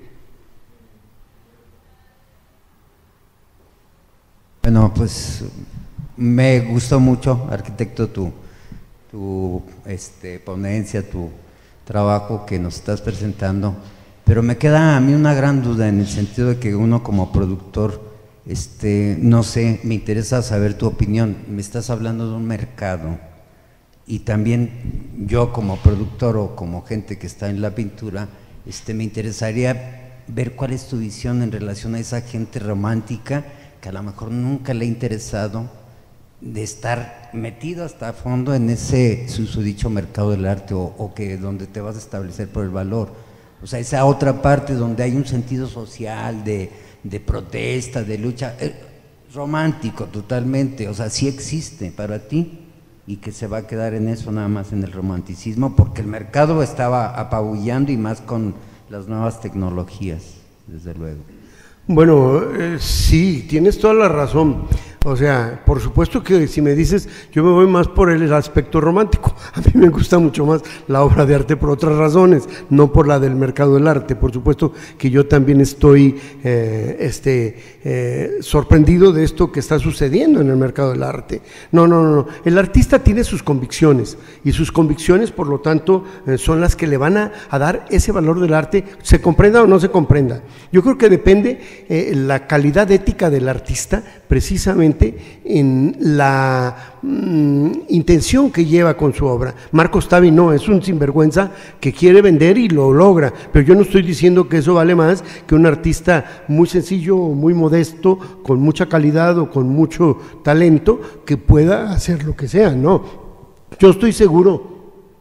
Bueno, pues me gustó mucho, arquitecto, tu, tu este, ponencia, tu trabajo que nos estás presentando, pero me queda a mí una gran duda en el sentido de que uno como productor, este, no sé, me interesa saber tu opinión. Me estás hablando de un mercado y también yo como productor o como gente que está en la pintura, este, me interesaría ver cuál es tu visión en relación a esa gente romántica que a lo mejor nunca le ha interesado de estar metido hasta a fondo en ese susodicho mercado del arte o, o que donde te vas a establecer por el valor. O sea, esa otra parte donde hay un sentido social de, de protesta, de lucha, eh, romántico totalmente, o sea, sí existe para ti y que se va a quedar en eso nada más, en el romanticismo, porque el mercado estaba apabullando y más con las nuevas tecnologías, desde luego. Bueno, eh, sí, tienes toda la razón. O sea, por supuesto que si me dices, yo me voy más por el aspecto romántico. A mí me gusta mucho más la obra de arte por otras razones, no por la del mercado del arte. Por supuesto que yo también estoy eh, este, eh, sorprendido de esto que está sucediendo en el mercado del arte. No, no, no, no. El artista tiene sus convicciones y sus convicciones, por lo tanto, eh, son las que le van a, a dar ese valor del arte, se comprenda o no se comprenda. Yo creo que depende eh, la calidad ética del artista, precisamente en la mm, intención que lleva con su obra. Marcos Tavi no, es un sinvergüenza que quiere vender y lo logra, pero yo no estoy diciendo que eso vale más que un artista muy sencillo, muy modesto, con mucha calidad o con mucho talento, que pueda hacer lo que sea, no. Yo estoy seguro.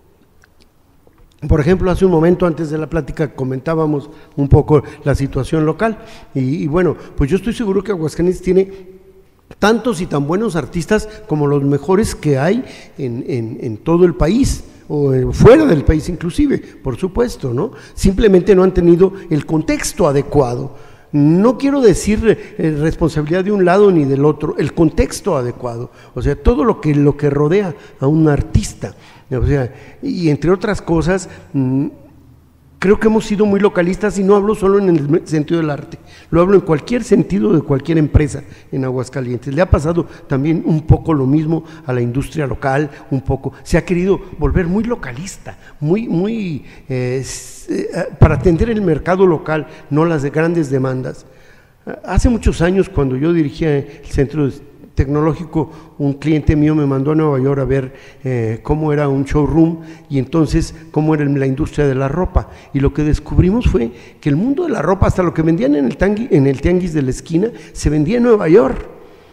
Por ejemplo, hace un momento antes de la plática comentábamos un poco la situación local y, y bueno, pues yo estoy seguro que Aguascalientes tiene tantos y tan buenos artistas como los mejores que hay en, en, en todo el país, o fuera del país inclusive, por supuesto, ¿no? Simplemente no han tenido el contexto adecuado. No quiero decir eh, responsabilidad de un lado ni del otro, el contexto adecuado, o sea, todo lo que, lo que rodea a un artista, o sea, y entre otras cosas, mmm, creo que hemos sido muy localistas y no hablo solo en el sentido del arte, lo hablo en cualquier sentido de cualquier empresa en Aguascalientes. Le ha pasado también un poco lo mismo a la industria local, un poco, se ha querido volver muy localista, muy, muy, eh, para atender el mercado local, no las de grandes demandas. Hace muchos años, cuando yo dirigía el centro de tecnológico, un cliente mío me mandó a Nueva York a ver eh, cómo era un showroom y entonces cómo era la industria de la ropa, y lo que descubrimos fue que el mundo de la ropa, hasta lo que vendían en el, tangui, en el tianguis de la esquina, se vendía en Nueva York,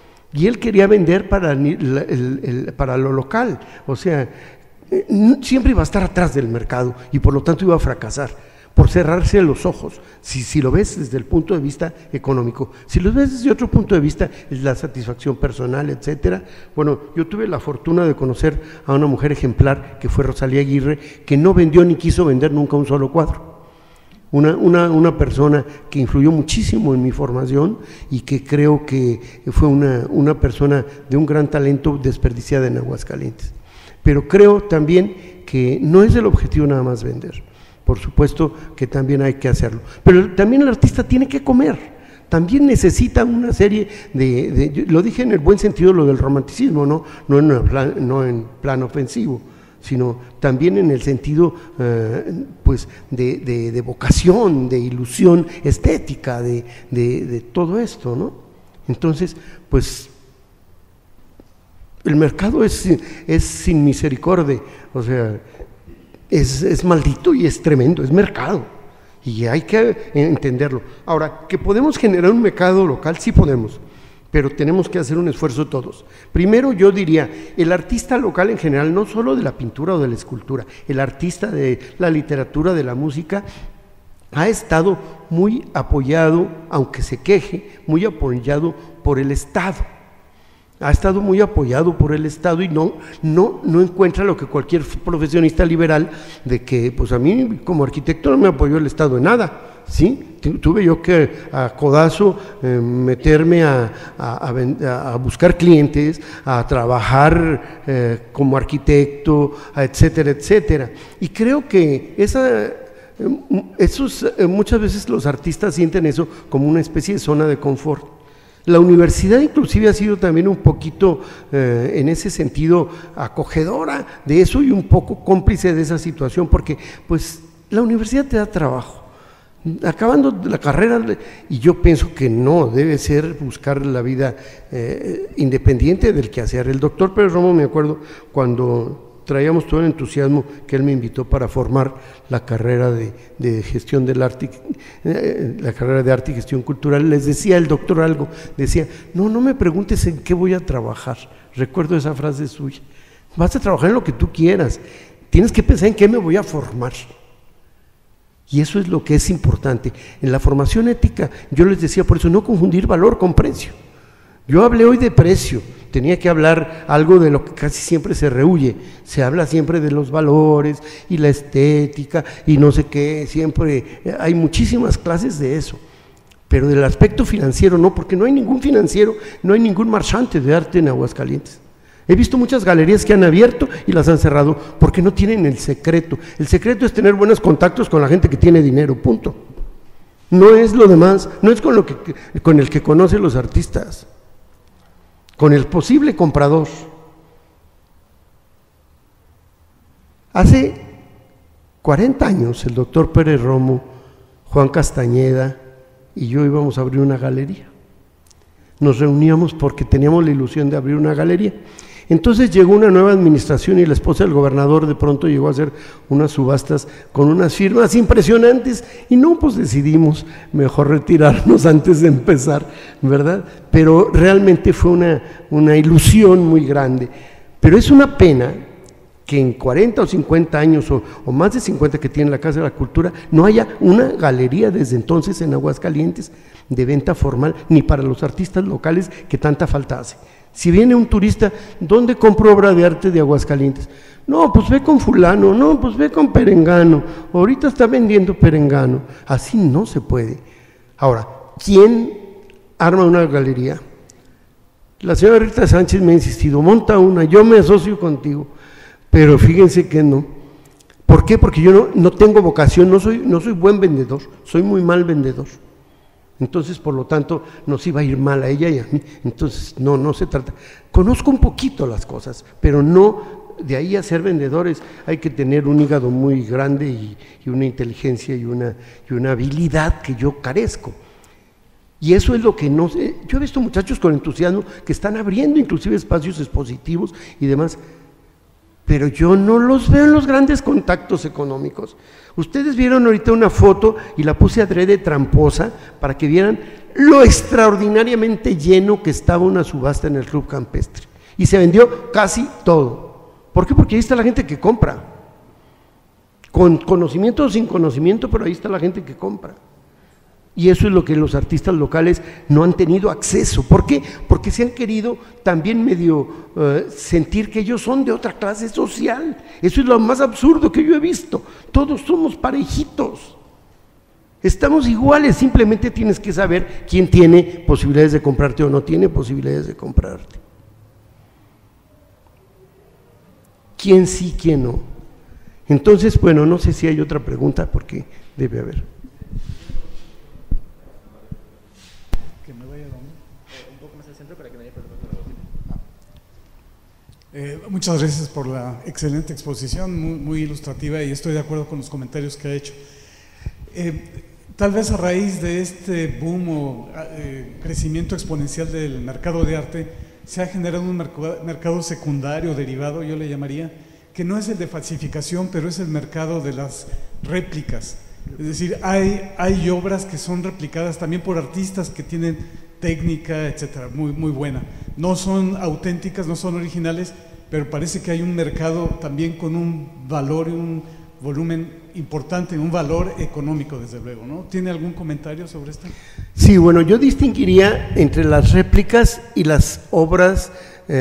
y él quería vender para, el, el, el, para lo local, o sea, eh, siempre iba a estar atrás del mercado y por lo tanto iba a fracasar por cerrarse los ojos, si, si lo ves desde el punto de vista económico. Si lo ves desde otro punto de vista, es la satisfacción personal, etcétera. Bueno, yo tuve la fortuna de conocer a una mujer ejemplar que fue Rosalía Aguirre, que no vendió ni quiso vender nunca un solo cuadro. Una, una, una persona que influyó muchísimo en mi formación y que creo que fue una, una persona de un gran talento desperdiciada en Aguascalientes. Pero creo también que no es el objetivo nada más vender. Por supuesto que también hay que hacerlo, pero también el artista tiene que comer, también necesita una serie de, de lo dije en el buen sentido lo del romanticismo, no, no, en, plan, no en plan ofensivo, sino también en el sentido eh, pues de, de, de vocación, de ilusión estética, de, de, de todo esto, ¿no? Entonces, pues el mercado es, es sin misericordia, o sea, Es, es maldito y es tremendo, es mercado y hay que entenderlo. Ahora, que podemos generar un mercado local, sí podemos, pero tenemos que hacer un esfuerzo todos. Primero yo diría, el artista local en general, no solo de la pintura o de la escultura, el artista de la literatura, de la música, ha estado muy apoyado, aunque se queje, muy apoyado por el Estado. Ha estado muy apoyado por el Estado y no, no, no encuentra lo que cualquier profesionista liberal, de que pues a mí como arquitecto no me apoyó el Estado en nada, ¿sí? Tuve yo que a codazo eh, meterme a, a, a, a buscar clientes, a trabajar eh, como arquitecto, etcétera, etcétera. Y creo que esa... Esos, muchas veces los artistas sienten eso como una especie de zona de confort. La universidad inclusive ha sido también un poquito eh, en ese sentido acogedora de eso y un poco cómplice de esa situación, porque pues la universidad te da trabajo. Acabando la carrera, y yo pienso que no, debe ser buscar la vida eh, independiente del quehacer. El doctor Pérez Romo, me acuerdo cuando traíamos todo el entusiasmo que él me invitó para formar la carrera de, de gestión del arte, eh, la carrera de arte y gestión cultural, les decía el doctor algo, decía, no, no me preguntes en qué voy a trabajar, recuerdo esa frase suya, vas a trabajar en lo que tú quieras, tienes que pensar en qué me voy a formar. Y eso es lo que es importante. En la formación ética, yo les decía por eso, no confundir valor con precio. Yo hablé hoy de precio, tenía que hablar algo de lo que casi siempre se rehuye, se habla siempre de los valores y la estética y no sé qué, siempre hay muchísimas clases de eso, pero del aspecto financiero no, porque no hay ningún financiero, no hay ningún marchante de arte en Aguascalientes. He visto muchas galerías que han abierto y las han cerrado porque no tienen el secreto. El secreto es tener buenos contactos con la gente que tiene dinero, punto. No es lo demás, no es con, lo que, con el que conoce los artistas, con el posible comprador. Hace cuarenta años el doctor Pérez Romo, Juan Castañeda y yo íbamos a abrir una galería. Nos reuníamos porque teníamos la ilusión de abrir una galería. Entonces llegó una nueva administración y la esposa del gobernador de pronto llegó a hacer unas subastas con unas firmas impresionantes y no, pues decidimos mejor retirarnos antes de empezar, ¿verdad? Pero realmente fue una, una ilusión muy grande. Pero es una pena que en cuarenta o cincuenta años o, o más de cincuenta que tiene la Casa de la Cultura no haya una galería desde entonces en Aguascalientes de venta formal, ni para los artistas locales que tanta falta hace. Si viene un turista, ¿dónde compro obra de arte de Aguascalientes? No, pues ve con fulano, no, pues ve con perengano, ahorita está vendiendo perengano. Así no se puede. Ahora, ¿quién arma una galería? La señora Rita Sánchez me ha insistido, monta una, yo me asocio contigo, pero fíjense que no. ¿Por qué? Porque yo no, no tengo vocación, no soy, no soy buen vendedor, soy muy mal vendedor. Entonces, por lo tanto, nos iba a ir mal a ella y a mí. Entonces, no, no se trata. Conozco un poquito las cosas, pero no de ahí a ser vendedores. Hay que tener un hígado muy grande y, y una inteligencia y una, y una habilidad que yo carezco. Y eso es lo que no sé. Yo he visto muchachos con entusiasmo que están abriendo inclusive espacios expositivos y demás, pero yo no los veo en los grandes contactos económicos. Ustedes vieron ahorita una foto y la puse adrede tramposa para que vieran lo extraordinariamente lleno que estaba una subasta en el Club Campestre. Y se vendió casi todo. ¿Por qué? Porque ahí está la gente que compra. Con conocimiento o sin conocimiento, pero ahí está la gente que compra. Y eso es lo que los artistas locales no han tenido acceso. ¿Por qué? Porque se han querido también medio uh, sentir que ellos son de otra clase social. Eso es lo más absurdo que yo he visto. Todos somos parejitos. Estamos iguales, simplemente tienes que saber quién tiene posibilidades de comprarte o no tiene posibilidades de comprarte. ¿Quién sí, quién no? Entonces, bueno, no sé si hay otra pregunta porque debe haber. Eh, muchas gracias por la excelente exposición, muy, muy ilustrativa, y estoy de acuerdo con los comentarios que ha hecho. Eh, tal vez a raíz de este boom o eh, crecimiento exponencial del mercado de arte, se ha generado un mercado, mercado secundario, derivado, yo le llamaría, que no es el de falsificación, pero es el mercado de las réplicas. Es decir, hay, hay obras que son replicadas también por artistas que tienen técnica, etcétera, muy, muy buena. No son auténticas, no son originales, pero parece que hay un mercado también con un valor y un volumen importante, un valor económico desde luego, ¿no? ¿Tiene algún comentario sobre esto? Sí, bueno, yo distinguiría entre las réplicas y las obras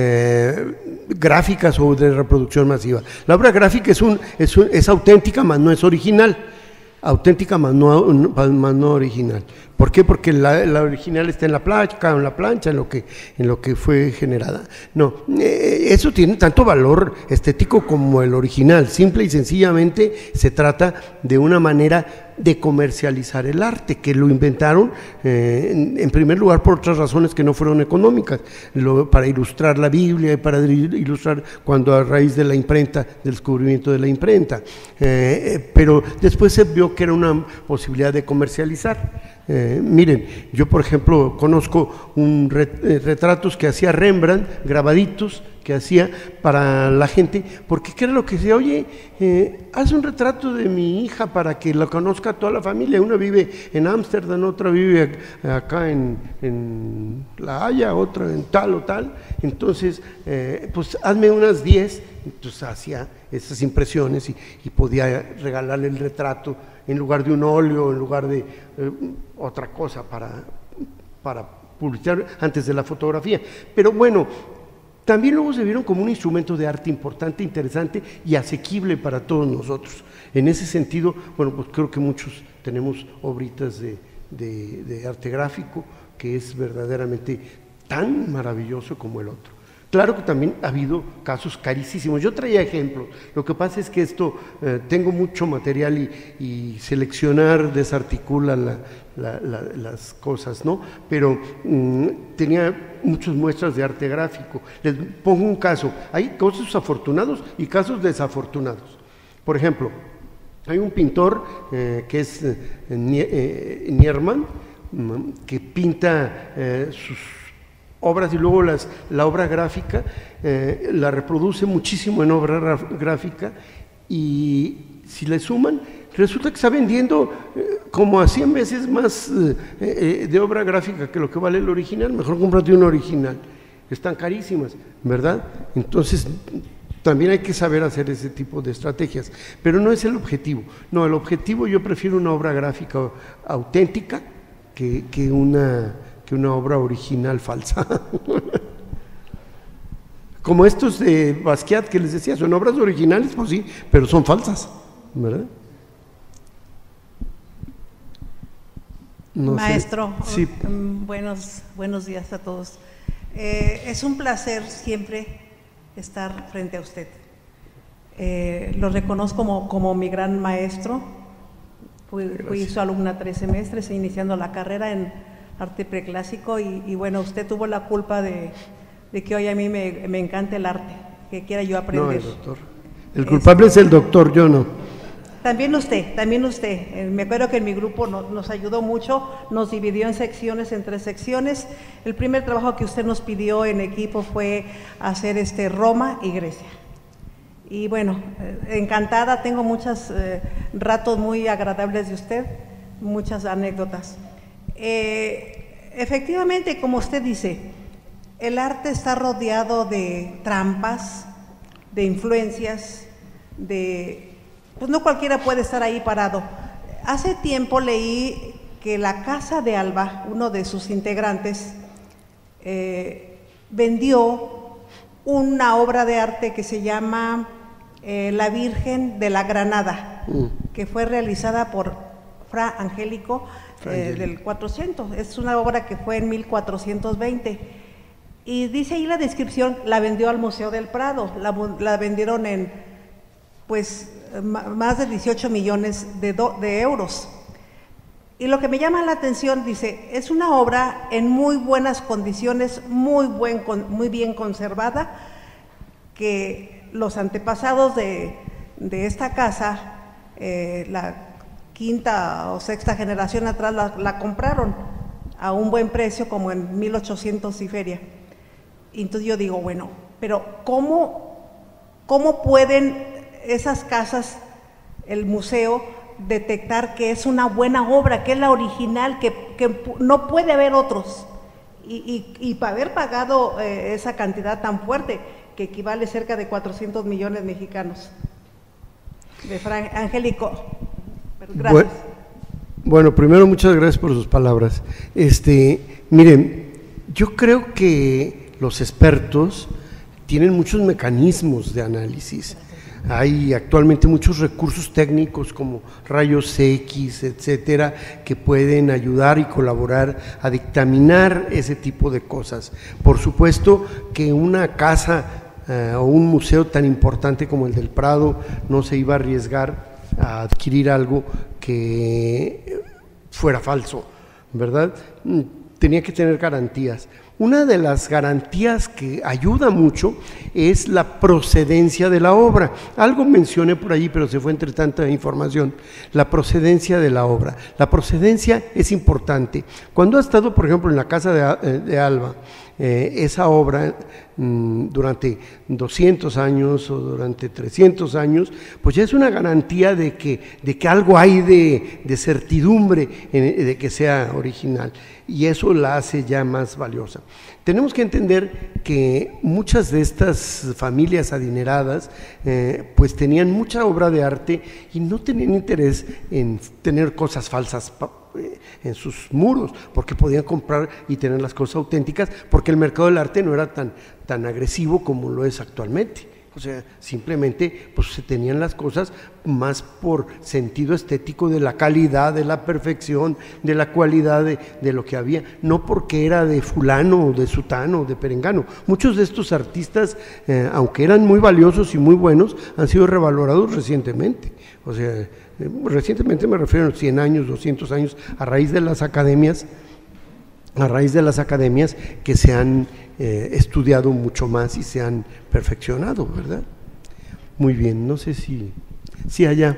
eh, gráficas o de reproducción masiva. La obra gráfica es, un, es, un, es auténtica, mas no es original. Auténtica, más no, más no original. ¿Por qué? Porque la, la original está en la placa, en la plancha, en lo que, en lo que fue generada. No, eh, eso tiene tanto valor estético como el original. Simple y sencillamente se trata de una manera de comercializar el arte, que lo inventaron eh, en, en primer lugar por otras razones que no fueron económicas, lo, para ilustrar la Biblia y para ilustrar cuando a raíz de la imprenta, del descubrimiento de la imprenta, eh, pero después se vio que era una posibilidad de comercializar. Eh, miren, yo por ejemplo conozco un ret, eh, retratos que hacía Rembrandt, grabaditos que hacía para la gente, porque ¿qué era lo que decía? Oye, eh, haz un retrato de mi hija para que la conozca toda la familia. Una vive en Ámsterdam, otra vive acá en, en La Haya, otra en tal o tal, entonces eh, pues hazme unas diez. Entonces hacía esas impresiones y, y podía regalarle el retrato en lugar de un óleo, en lugar de eh, otra cosa para, para publicar antes de la fotografía. Pero bueno, también luego se vieron como un instrumento de arte importante, interesante y asequible para todos nosotros. En ese sentido, bueno, pues creo que muchos tenemos obritas de, de, de arte gráfico que es verdaderamente tan maravilloso como el otro. Claro que también ha habido casos carísimos. Yo traía ejemplos. Lo que pasa es que esto, eh, tengo mucho material y, y seleccionar desarticula la, la, la, las cosas, ¿no? Pero mmm, tenía muchas muestras de arte gráfico. Les pongo un caso. Hay casos afortunados y casos desafortunados. Por ejemplo, hay un pintor eh, que es eh, eh, Nierman, que pinta eh, sus obras y luego las, la obra gráfica eh, la reproduce muchísimo en obra gráfica y si le suman resulta que está vendiendo eh, como a cien veces más eh, eh, de obra gráfica que lo que vale el original. Mejor cómprate un original, están carísimas, ¿verdad? Entonces también hay que saber hacer ese tipo de estrategias, pero no es el objetivo. No, el objetivo, yo prefiero una obra gráfica auténtica que, que una que una obra original falsa. Como estos de Basquiat que les decía, son obras originales, pues sí, pero son falsas, ¿verdad? No Maestro, sé. Sí. buenos, buenos días a todos. Eh, es un placer siempre estar frente a usted. Eh, lo reconozco como, como mi gran maestro. Fui, fui su alumna tres semestres, iniciando la carrera en arte preclásico y, y bueno, usted tuvo la culpa de, de que hoy a mí me, me encanta el arte, que quiera yo aprender. No, el doctor. El culpable es, es el doctor, yo no. También usted, también usted. Eh, me acuerdo que en mi grupo no, nos ayudó mucho, nos dividió en secciones, en tres secciones. El primer trabajo que usted nos pidió en equipo fue hacer este Roma y Grecia. Y bueno, eh, encantada, tengo muchos eh, ratos muy agradables de usted, muchas anécdotas. Eh, efectivamente, como usted dice, el arte está rodeado de trampas, de influencias, de, pues no cualquiera puede estar ahí parado. Hace tiempo leí que la Casa de Alba, uno de sus integrantes, eh, vendió una obra de arte que se llama eh, La Virgen de la Granada, mm. que fue realizada por Fra Angélico, Eh, del cuatrocientos, es una obra que fue en mil cuatrocientos veinte y dice ahí la descripción, la vendió al Museo del Prado, la, la vendieron en pues más de dieciocho millones de, do, de euros y lo que me llama la atención, dice, es una obra en muy buenas condiciones, muy, buen, muy bien conservada, que los antepasados de, de esta casa, eh, la quinta o sexta generación atrás la, la compraron a un buen precio, como en mil ochocientos y feria. Y entonces yo digo, bueno, pero ¿cómo, cómo pueden esas casas, el museo, detectar que es una buena obra, que es la original, que, que no puede haber otros? Y, y, y para haber pagado eh, esa cantidad tan fuerte, que equivale a cerca de cuatrocientos millones mexicanos. De Fran Angélico. Gracias. Bueno, bueno, primero muchas gracias por sus palabras. Este, miren, yo creo que los expertos tienen muchos mecanismos de análisis. Hay actualmente muchos recursos técnicos como rayos X, etcétera, que pueden ayudar y colaborar a dictaminar ese tipo de cosas. Por supuesto que una casa eh, o un museo tan importante como el del Prado no se iba a arriesgar a adquirir algo que fuera falso, ¿verdad? Tenía que tener garantías. Una de las garantías que ayuda mucho es la procedencia de la obra. Algo mencioné por allí, pero se fue entre tanta información. La procedencia de la obra. La procedencia es importante. Cuando ha estado, por ejemplo, en la casa de, de Alba, eh, esa obra mmm, durante doscientos años o durante trescientos años, pues ya es una garantía de que, de que algo hay de, de certidumbre en, de que sea original. Y eso la hace ya más valiosa. Tenemos que entender que muchas de estas familias adineradas eh, pues tenían mucha obra de arte y no tenían interés en tener cosas falsas en sus muros, porque podían comprar y tener las cosas auténticas, porque el mercado del arte no era tan, tan agresivo como lo es actualmente. O sea, simplemente pues se tenían las cosas más por sentido estético de la calidad, de la perfección, de la cualidad de, de lo que había, no porque era de fulano, o de sutano, o de perengano. Muchos de estos artistas, eh, aunque eran muy valiosos y muy buenos, han sido revalorados recientemente. O sea, eh, recientemente me refiero a cien años, doscientos años, a raíz de las academias, a raíz de las academias que se han eh, estudiado mucho más y se han perfeccionado, ¿verdad? Muy bien, no sé si, si allá.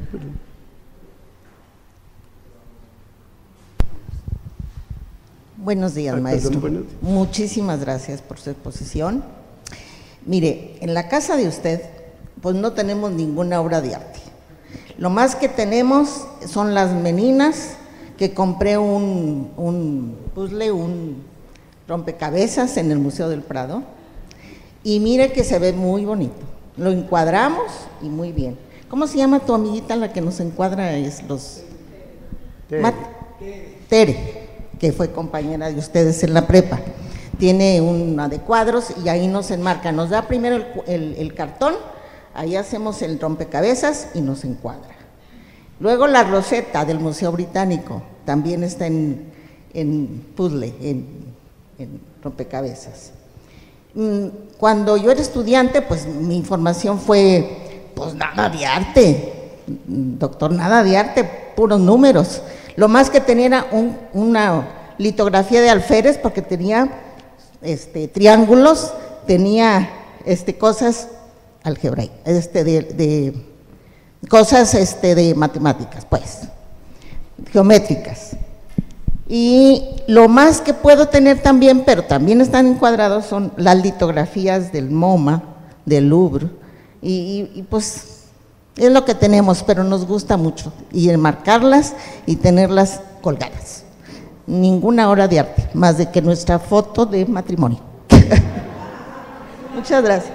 Buenos días, Ay, maestro. perdón, buenos días. Muchísimas gracias por su exposición. Mire, en la casa de usted, pues no tenemos ninguna obra de arte. Lo más que tenemos son las meninas, que compré un, un puzzle, un rompecabezas en el Museo del Prado, y mire que se ve muy bonito. Lo encuadramos y muy bien. ¿Cómo se llama tu amiguita la que nos encuadra es los Tere. Mat Tere, que fue compañera de ustedes en la prepa? Tiene una de cuadros y ahí nos enmarca. Nos da primero el, el, el cartón, ahí hacemos el rompecabezas y nos encuadra. Luego la roseta del Museo Británico también está en, en puzzle, en, en rompecabezas. Cuando yo era estudiante, pues mi formación fue, pues nada de arte, doctor, nada de arte, puros números. Lo más que tenía era un, una litografía de alférez, porque tenía este, triángulos, tenía este, cosas algebraicas, este, de, de cosas este, de matemáticas, pues, geométricas. Y lo más que puedo tener también, pero también están encuadrados, son las litografías del MoMA, del Louvre, y, y, y pues es lo que tenemos, pero nos gusta mucho, y enmarcarlas y tenerlas colgadas. Ninguna obra de arte, más de que nuestra foto de matrimonio. Muchas gracias.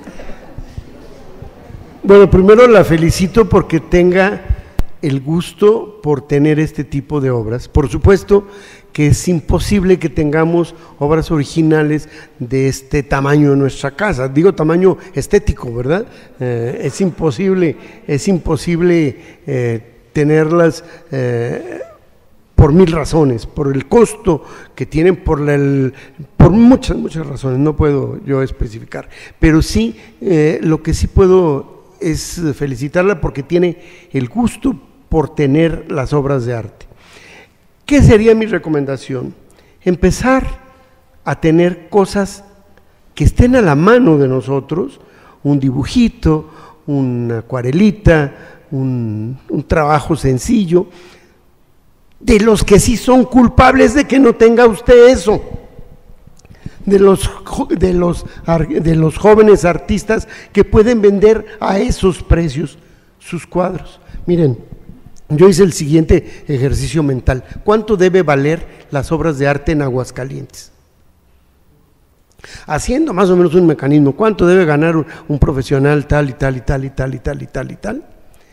Bueno, primero la felicito porque tenga el gusto por tener este tipo de obras. Por supuesto que es imposible que tengamos obras originales de este tamaño en nuestra casa, digo tamaño estético, ¿verdad? Eh, es imposible, es imposible eh, tenerlas eh, por mil razones, por el costo que tienen, por, la, el, por muchas, muchas razones, no puedo yo especificar, pero sí, eh, lo que sí puedo es felicitarla porque tiene el gusto por tener las obras de arte. ¿Qué sería mi recomendación? Empezar a tener cosas que estén a la mano de nosotros, un dibujito, una acuarelita, un, un trabajo sencillo, de los que sí son culpables de que no tenga usted eso, de los, de los, de los jóvenes artistas que pueden vender a esos precios sus cuadros. Miren, yo hice el siguiente ejercicio mental: ¿cuánto debe valer las obras de arte en Aguascalientes? Haciendo más o menos un mecanismo, ¿cuánto debe ganar un, un profesional tal y tal y tal y tal y tal y tal y tal?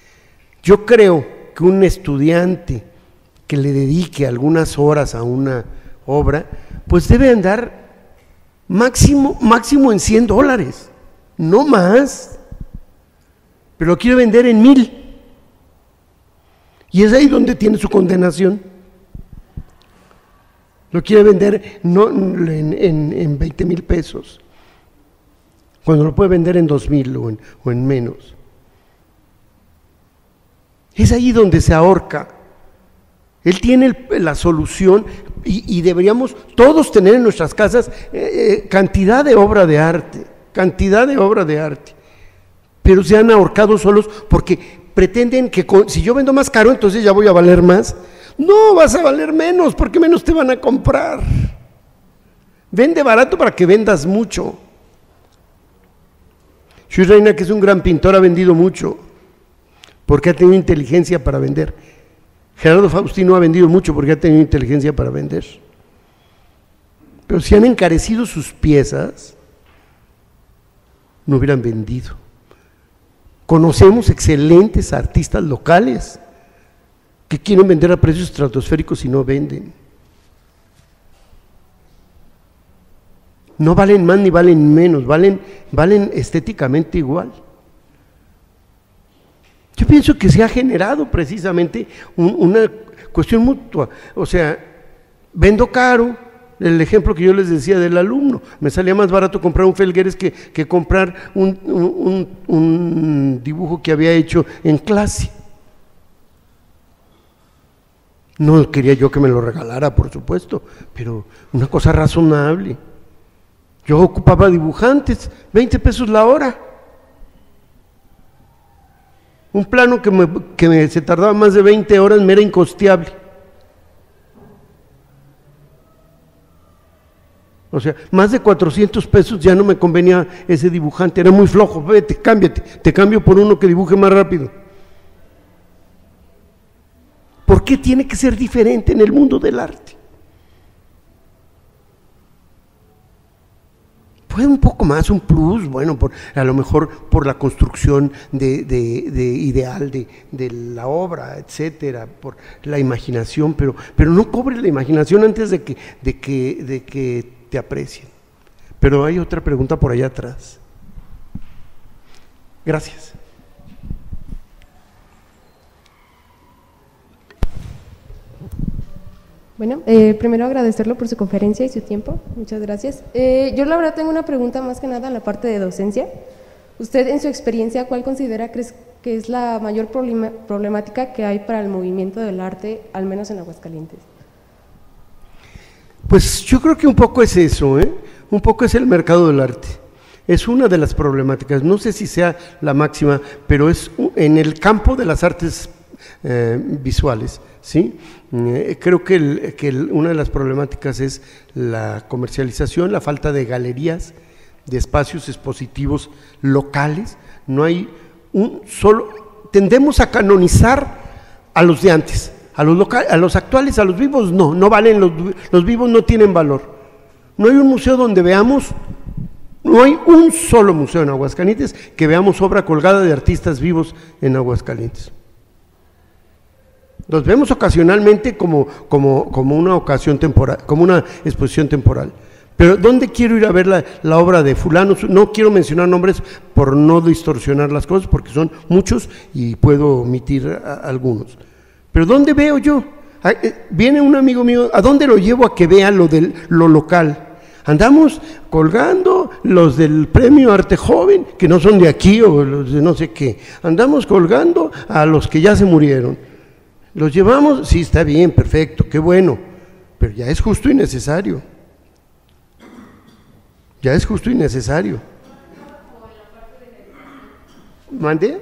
Yo creo que un estudiante que le dedique algunas horas a una obra, pues debe andar máximo, máximo en cien dólares, no más, pero lo quiere vender en mil, y es ahí donde tiene su condenación. Lo quiere vender no en, en, en veinte mil pesos, cuando lo puede vender en dos mil o en, o en menos. Es ahí donde se ahorca. Él tiene el, la solución y, y deberíamos todos tener en nuestras casas eh, eh, cantidad de obra de arte, cantidad de obra de arte, pero se han ahorcado solos porque pretenden que con, si yo vendo más caro, entonces ya voy a valer más. No, vas a valer menos, porque menos te van a comprar. Vende barato para que vendas mucho. Shui Reina, que es un gran pintor, ha vendido mucho, porque ha tenido inteligencia para vender. Gerardo Faustino ha vendido mucho porque ha tenido inteligencia para vender. Pero si han encarecido sus piezas, no hubieran vendido. Conocemos excelentes artistas locales que quieren vender a precios estratosféricos y no venden. No valen más ni valen menos, valen, valen estéticamente igual. Yo pienso que se ha generado precisamente un, una cuestión mutua, o sea, vendo caro, el ejemplo que yo les decía del alumno, me salía más barato comprar un Felgueres que, que comprar un, un, un dibujo que había hecho en clase. No quería yo que me lo regalara, por supuesto, pero una cosa razonable. Yo ocupaba dibujantes, veinte pesos la hora. Un plano que, me, que me, se tardaba más de veinte horas me era incosteable. O sea, más de cuatrocientos pesos ya no me convenía ese dibujante, era muy flojo. Vete, cámbiate, te cambio por uno que dibuje más rápido. ¿Por qué tiene que ser diferente en el mundo del arte? Puede un poco más, un plus, bueno, por, a lo mejor por la construcción de, de, de ideal de, de la obra, etcétera, por la imaginación, pero, pero no cobres la imaginación antes de que, de, que, de que te aprecien. Pero hay otra pregunta por allá atrás. Gracias. Bueno, eh, primero agradecerlo por su conferencia y su tiempo, muchas gracias. Eh, yo la verdad tengo una pregunta más que nada en la parte de docencia. Usted en su experiencia, ¿cuál considera que es la mayor problema, problemática que hay para el movimiento del arte, al menos en Aguascalientes? Pues yo creo que un poco es eso, ¿eh? Un poco es el mercado del arte. Es una de las problemáticas, no sé si sea la máxima, pero es en el campo de las artes eh, visuales, ¿sí? Eh, creo que, el, que el, una de las problemáticas es la comercialización, la falta de galerías, de espacios expositivos locales. No hay un solo, tendemos a canonizar a los de antes, a los, local, a los actuales, a los vivos no, no valen, los, los vivos no tienen valor. No hay un museo donde veamos, no hay un solo museo en Aguascalientes que veamos obra colgada de artistas vivos en Aguascalientes. Los vemos ocasionalmente como, como, como una ocasión temporal, como una exposición temporal. Pero ¿dónde quiero ir a ver la, la obra de fulano? No quiero mencionar nombres por no distorsionar las cosas, porque son muchos y puedo omitir a, a algunos. Pero ¿dónde veo yo? A, eh, viene un amigo mío, ¿a dónde lo llevo a que vea lo, del, lo local? Andamos colgando los del Premio Arte Joven, que no son de aquí o los de no sé qué. Andamos colgando a los que ya se murieron. ¿Los llevamos? Sí, está bien, perfecto, qué bueno, pero ya es justo y necesario. Ya es justo y necesario. ¿Mande?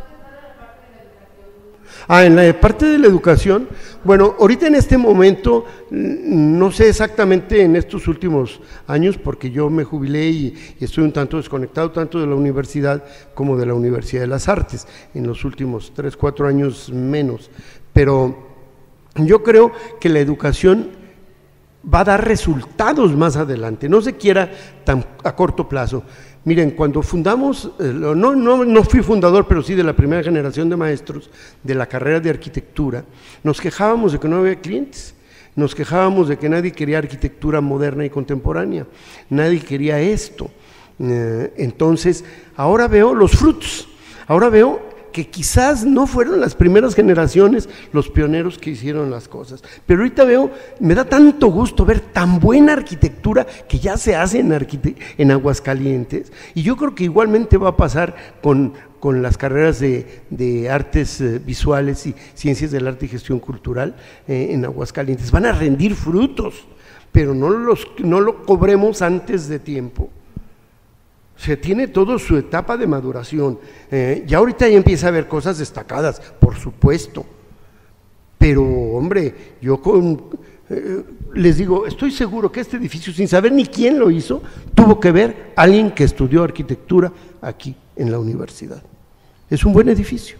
Ah, en la parte de la educación, bueno, ahorita en este momento, no sé exactamente en estos últimos años, porque yo me jubilé y, y estoy un tanto desconectado tanto de la universidad como de la Universidad de las Artes, en los últimos tres, cuatro años menos, pero yo creo que la educación va a dar resultados más adelante, no se quiera tan a corto plazo, Miren, cuando fundamos, eh, no, no, no fui fundador, pero sí de la primera generación de maestros de la carrera de arquitectura, nos quejábamos de que no había clientes, nos quejábamos de que nadie quería arquitectura moderna y contemporánea, nadie quería esto. Eh, entonces, ahora veo los frutos, ahora veo que quizás no fueron las primeras generaciones los pioneros que hicieron las cosas, pero ahorita veo, me da tanto gusto ver tan buena arquitectura que ya se hace en, en Aguascalientes, y yo creo que igualmente va a pasar con, con las carreras de, de artes eh, visuales y ciencias del arte y gestión cultural eh, en Aguascalientes, van a rendir frutos, pero no, los, no lo cobremos antes de tiempo. Se tiene todo su etapa de maduración, eh, ya ahorita ya empieza a haber cosas destacadas, por supuesto, pero hombre, yo con, eh, les digo, estoy seguro que este edificio, sin saber ni quién lo hizo, tuvo que ver alguien que estudió arquitectura aquí en la universidad. Es un buen edificio.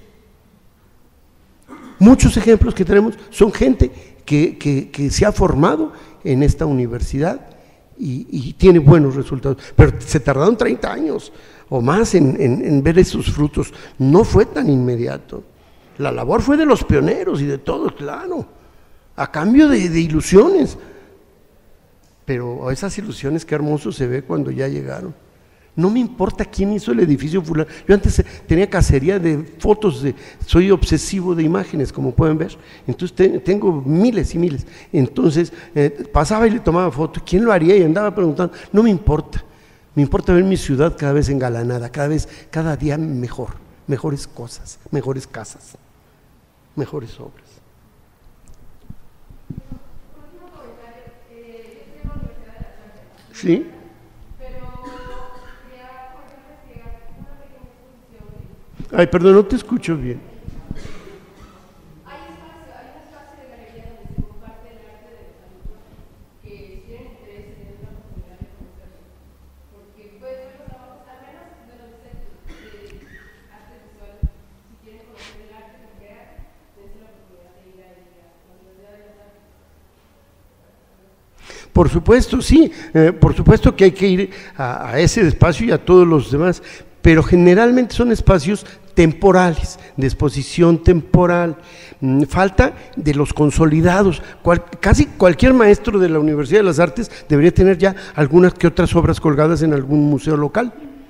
Muchos ejemplos que tenemos son gente que, que, que se ha formado en esta universidad Y, y tiene buenos resultados, pero se tardaron treinta años o más en, en, en ver esos frutos, no fue tan inmediato, la labor fue de los pioneros y de todos, claro, a cambio de, de ilusiones, pero esas ilusiones qué hermoso se ve cuando ya llegaron. No me importa quién hizo el edificio fulano. Yo antes tenía cacería de fotos, de, soy obsesivo de imágenes, como pueden ver. Entonces te, tengo miles y miles. Entonces eh, pasaba y le tomaba fotos. ¿Quién lo haría? Y andaba preguntando. No me importa. Me importa ver mi ciudad cada vez engalanada, cada vez, cada día mejor, mejores cosas, mejores casas, mejores obras. ¿Sí? Ay, perdón, no te escucho bien. Hay espacio, hay un espacio de galería donde se comparte el arte de los alumnos que tienen interés en tener la oportunidad de conocerlo. Porque puedes ver los trabajos, al menos de los centros de arte visual, si quieren conocer el arte que crean, dense la oportunidad de ir a la Universidad de las Artes. Por supuesto, sí, eh, por supuesto que hay que ir a, a ese espacio y a todos los demás, pero generalmente son espacios temporales, de exposición temporal, falta de los consolidados. Cual, casi cualquier maestro de la Universidad de las Artes debería tener ya algunas que otras obras colgadas en algún museo local.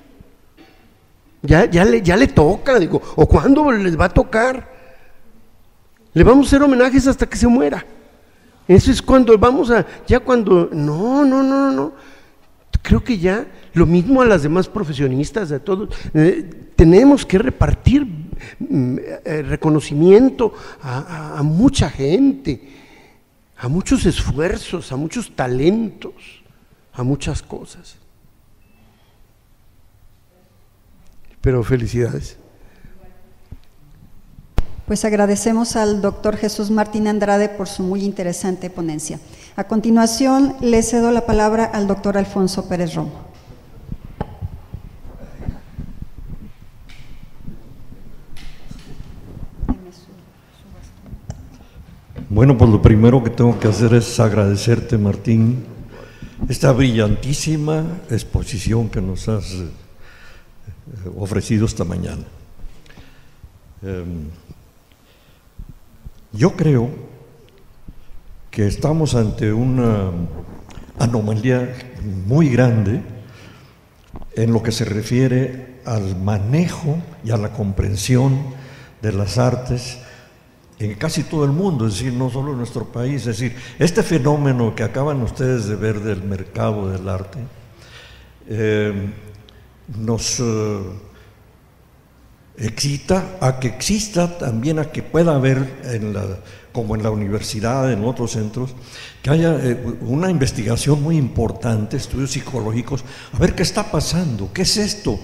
Ya, ya, le, ya le toca, digo, o cuándo les va a tocar. Le vamos a hacer homenajes hasta que se muera. Eso es cuando vamos a, ya cuando, no, no, no, no, creo que ya, lo mismo a las demás profesionistas, a todos, eh, tenemos que repartir eh, reconocimiento a, a, a mucha gente, a muchos esfuerzos, a muchos talentos, a muchas cosas. Pero felicidades. Pues agradecemos al doctor Jesús Martín Andrade por su muy interesante ponencia. A continuación, le cedo la palabra al doctor Alfonso Pérez Romo. Bueno, pues lo primero que tengo que hacer es agradecerte, Martín, esta brillantísima exposición que nos has eh, ofrecido esta mañana. Eh, yo creo que estamos ante una anomalía muy grande en lo que se refiere al manejo y a la comprensión de las artes en casi todo el mundo, es decir, no solo en nuestro país. Es decir, este fenómeno que acaban ustedes de ver del mercado del arte eh, nos eh, excita a que exista también, a que pueda haber, en la, como en la universidad, en otros centros, que haya eh, una investigación muy importante, estudios psicológicos, a ver qué está pasando, qué es esto.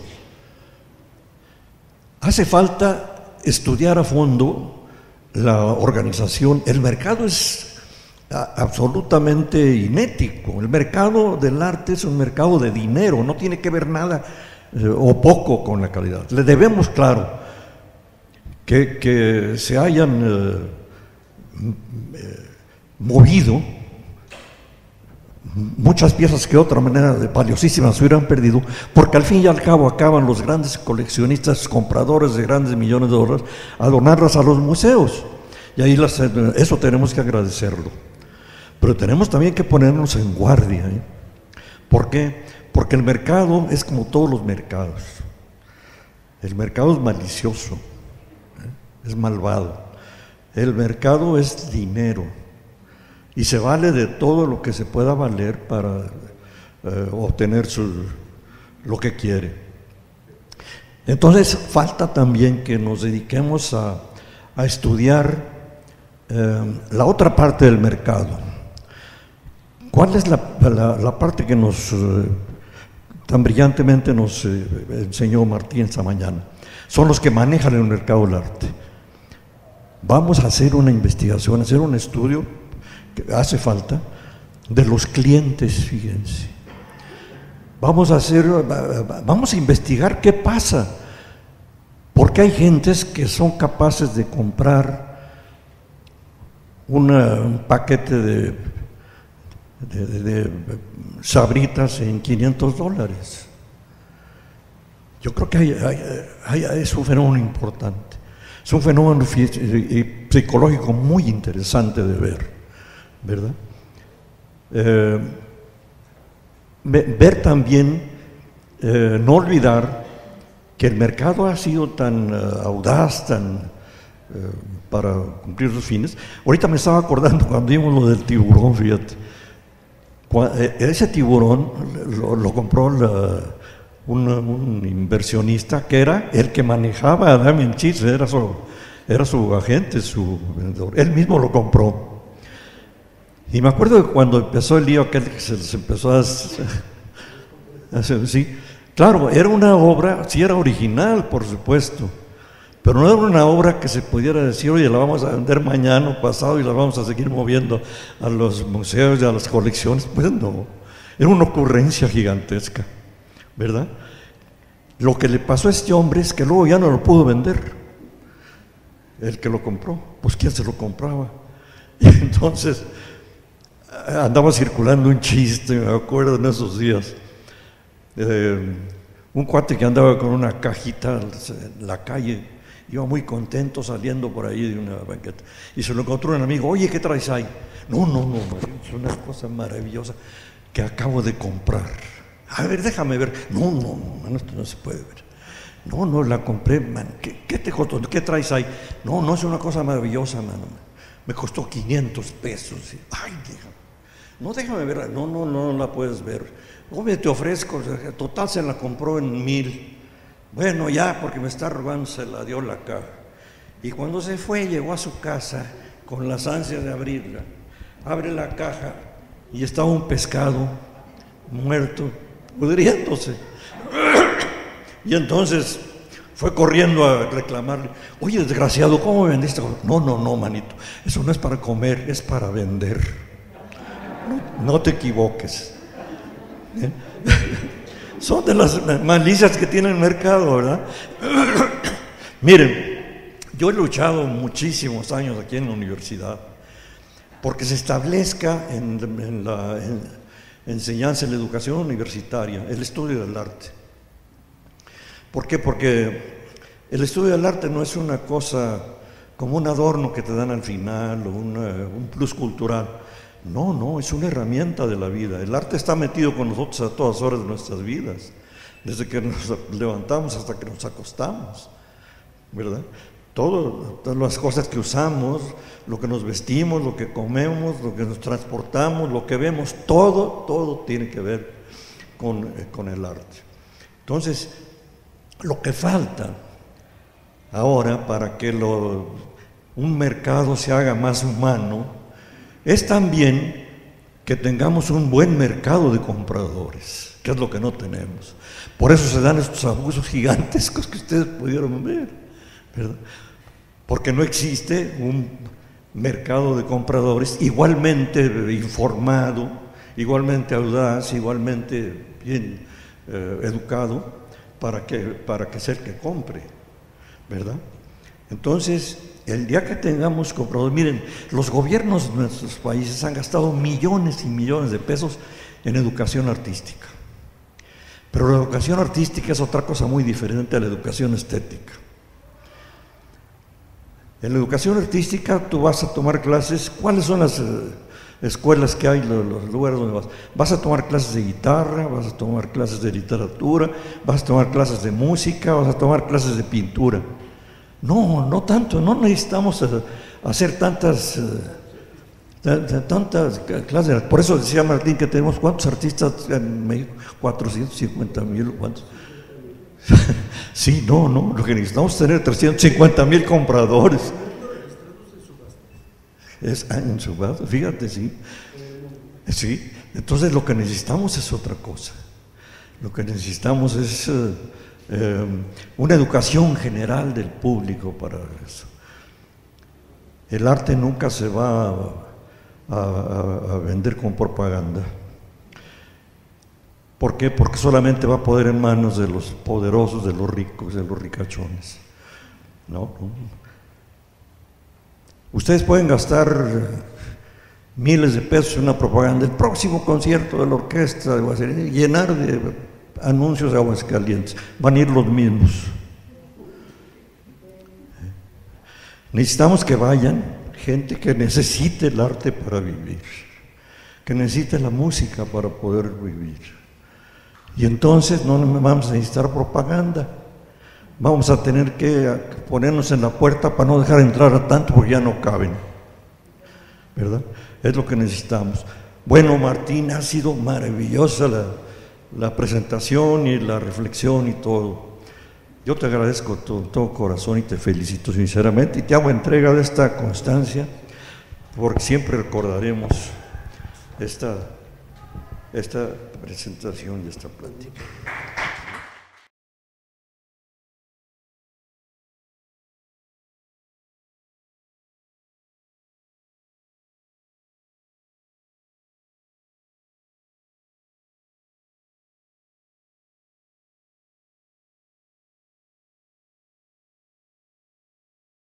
Hace falta estudiar a fondo la organización. El mercado es absolutamente inético. El mercado del arte es un mercado de dinero, no tiene que ver nada eh, o poco con la calidad. Le debemos, claro, que, que se hayan eh, eh, movido muchas piezas que de otra manera de valiosísimas se hubieran perdido, porque al fin y al cabo acaban los grandes coleccionistas, compradores de grandes millones de dólares, a donarlas a los museos. Y ahí las, eso tenemos que agradecerlo. Pero tenemos también que ponernos en guardia, ¿eh? ¿Por qué? Porque el mercado es como todos los mercados. El mercado es malicioso, ¿eh? Es malvado. El mercado es dinero y se vale de todo lo que se pueda valer para eh, obtener su, lo que quiere. Entonces falta también que nos dediquemos a, a estudiar eh, la otra parte del mercado. ¿Cuál es la, la, la parte que nos eh, tan brillantemente nos eh, enseñó Martín esta mañana? Son los que manejan el mercado del arte. Vamos a hacer una investigación, hacer un estudio que hace falta de los clientes, fíjense. Vamos a hacer, vamos a investigar qué pasa, porque hay gentes que son capaces de comprar una, un paquete de, de, de, de sabritas en quinientos dólares. Yo creo que hay, hay, hay, es un fenómeno importante. Es un fenómeno psicológico muy interesante de ver, ¿verdad? Eh, ver también, eh, no olvidar que el mercado ha sido tan uh, audaz, tan uh, para cumplir sus fines. Ahorita me estaba acordando cuando vimos lo del tiburón, fíjate. Cuando, eh, ese tiburón lo, lo compró la Un, un inversionista que era el que manejaba a Damien Hirst, era su, era su agente, su vendedor. Él mismo lo compró. Y me acuerdo que cuando empezó el lío aquel que se les empezó a hacer, sí, claro, era una obra, sí era original, por supuesto, pero no era una obra que se pudiera decir, oye, la vamos a vender mañana o pasado y la vamos a seguir moviendo a los museos y a las colecciones. Pues no, era una ocurrencia gigantesca, ¿verdad? Lo que le pasó a este hombre es que luego ya no lo pudo vender. El que lo compró, pues ¿quién se lo compraba? Y entonces andaba circulando un chiste, me acuerdo en esos días, eh, un cuate que andaba con una cajita en la calle, iba muy contento saliendo por ahí de una banqueta, y se lo encontró un amigo. Oye, ¿qué traes ahí? No, no, no, es una cosa maravillosa que acabo de comprar. A ver, déjame ver. No, no, no, esto no se puede ver. No, no, la compré, man. ¿Qué, qué te costó? ¿Qué traes ahí? No, no, es una cosa maravillosa, mano. Me costó quinientos pesos. Ay, déjame. No, déjame verla. No, no, no, no la puedes ver. Hombre, te ofrezco. Total, se la compró en mil. Bueno, ya, porque me está robando, se la dio la caja. Y cuando se fue, llegó a su casa con las ansias de abrirla. Abre la caja y estaba un pescado muerto, pudriéndose. Y entonces fue corriendo a reclamarle. Oye, desgraciado, ¿cómo me vendiste? No, no, no, manito, eso no es para comer, es para vender. No, no te equivoques. ¿Eh? Son de las malicias que tiene el mercado, ¿verdad? Miren, yo he luchado muchísimos años aquí en la universidad porque se establezca en, en la en, enseñanza, en la educación universitaria, el estudio del arte. ¿Por qué? Porque el estudio del arte no es una cosa como un adorno que te dan al final o una, un plus cultural. No, no, es una herramienta de la vida. El arte está metido con nosotros a todas horas de nuestras vidas, desde que nos levantamos hasta que nos acostamos, ¿verdad? Todo, todas las cosas que usamos, lo que nos vestimos, lo que comemos, lo que nos transportamos, lo que vemos, todo, todo tiene que ver con, eh, con el arte. Entonces, lo que falta ahora para que lo, un mercado se haga más humano es también que tengamos un buen mercado de compradores, que es lo que no tenemos. Por eso se dan estos abusos gigantescos que ustedes pudieron ver, ¿verdad? Porque no existe un mercado de compradores igualmente informado, igualmente audaz, igualmente bien eh, educado para que, para que sea el que compre, ¿verdad? Entonces, El día que tengamos comprobado, miren, los gobiernos de nuestros países han gastado millones y millones de pesos en educación artística. Pero la educación artística es otra cosa muy diferente a la educación estética. En la educación artística tú vas a tomar clases. ¿Cuáles son las eh, escuelas que hay, los, los lugares donde vas? Vas a tomar clases de guitarra, vas a tomar clases de literatura, vas a tomar clases de música, vas a tomar clases de pintura. No, no tanto, no necesitamos hacer tantas, tantas clases. Por eso decía Martín que tenemos ¿cuántos artistas en México? cuatrocientos cincuenta mil, ¿cuántos? Sí, no, no, lo que necesitamos es tener trescientos cincuenta mil compradores. Es en subasta, fíjate, sí. Sí, entonces lo que necesitamos es otra cosa. Lo que necesitamos es uh, eh, una educación general del público para eso. El arte nunca se va a, a, a vender con propaganda. ¿Por qué? Porque solamente va a poder en manos de los poderosos, de los ricos, de los ricachones. ¿No? Ustedes pueden gastar miles de pesos en una propaganda. El próximo concierto de la orquesta va a ser llenar de anuncios de Aguascalientes. Van a ir los mismos. Necesitamos que vayan gente que necesite el arte para vivir, que necesite la música para poder vivir. Y entonces no vamos a necesitar propaganda. Vamos a tener que ponernos en la puerta para no dejar entrar a tanto porque ya no caben, ¿verdad? Es lo que necesitamos. Bueno, Martín, ha sido maravillosa la, la presentación y la reflexión y todo. Yo te agradezco todo, todo corazón y te felicito sinceramente y te hago entrega de esta constancia porque siempre recordaremos esta, esta presentación y esta plática.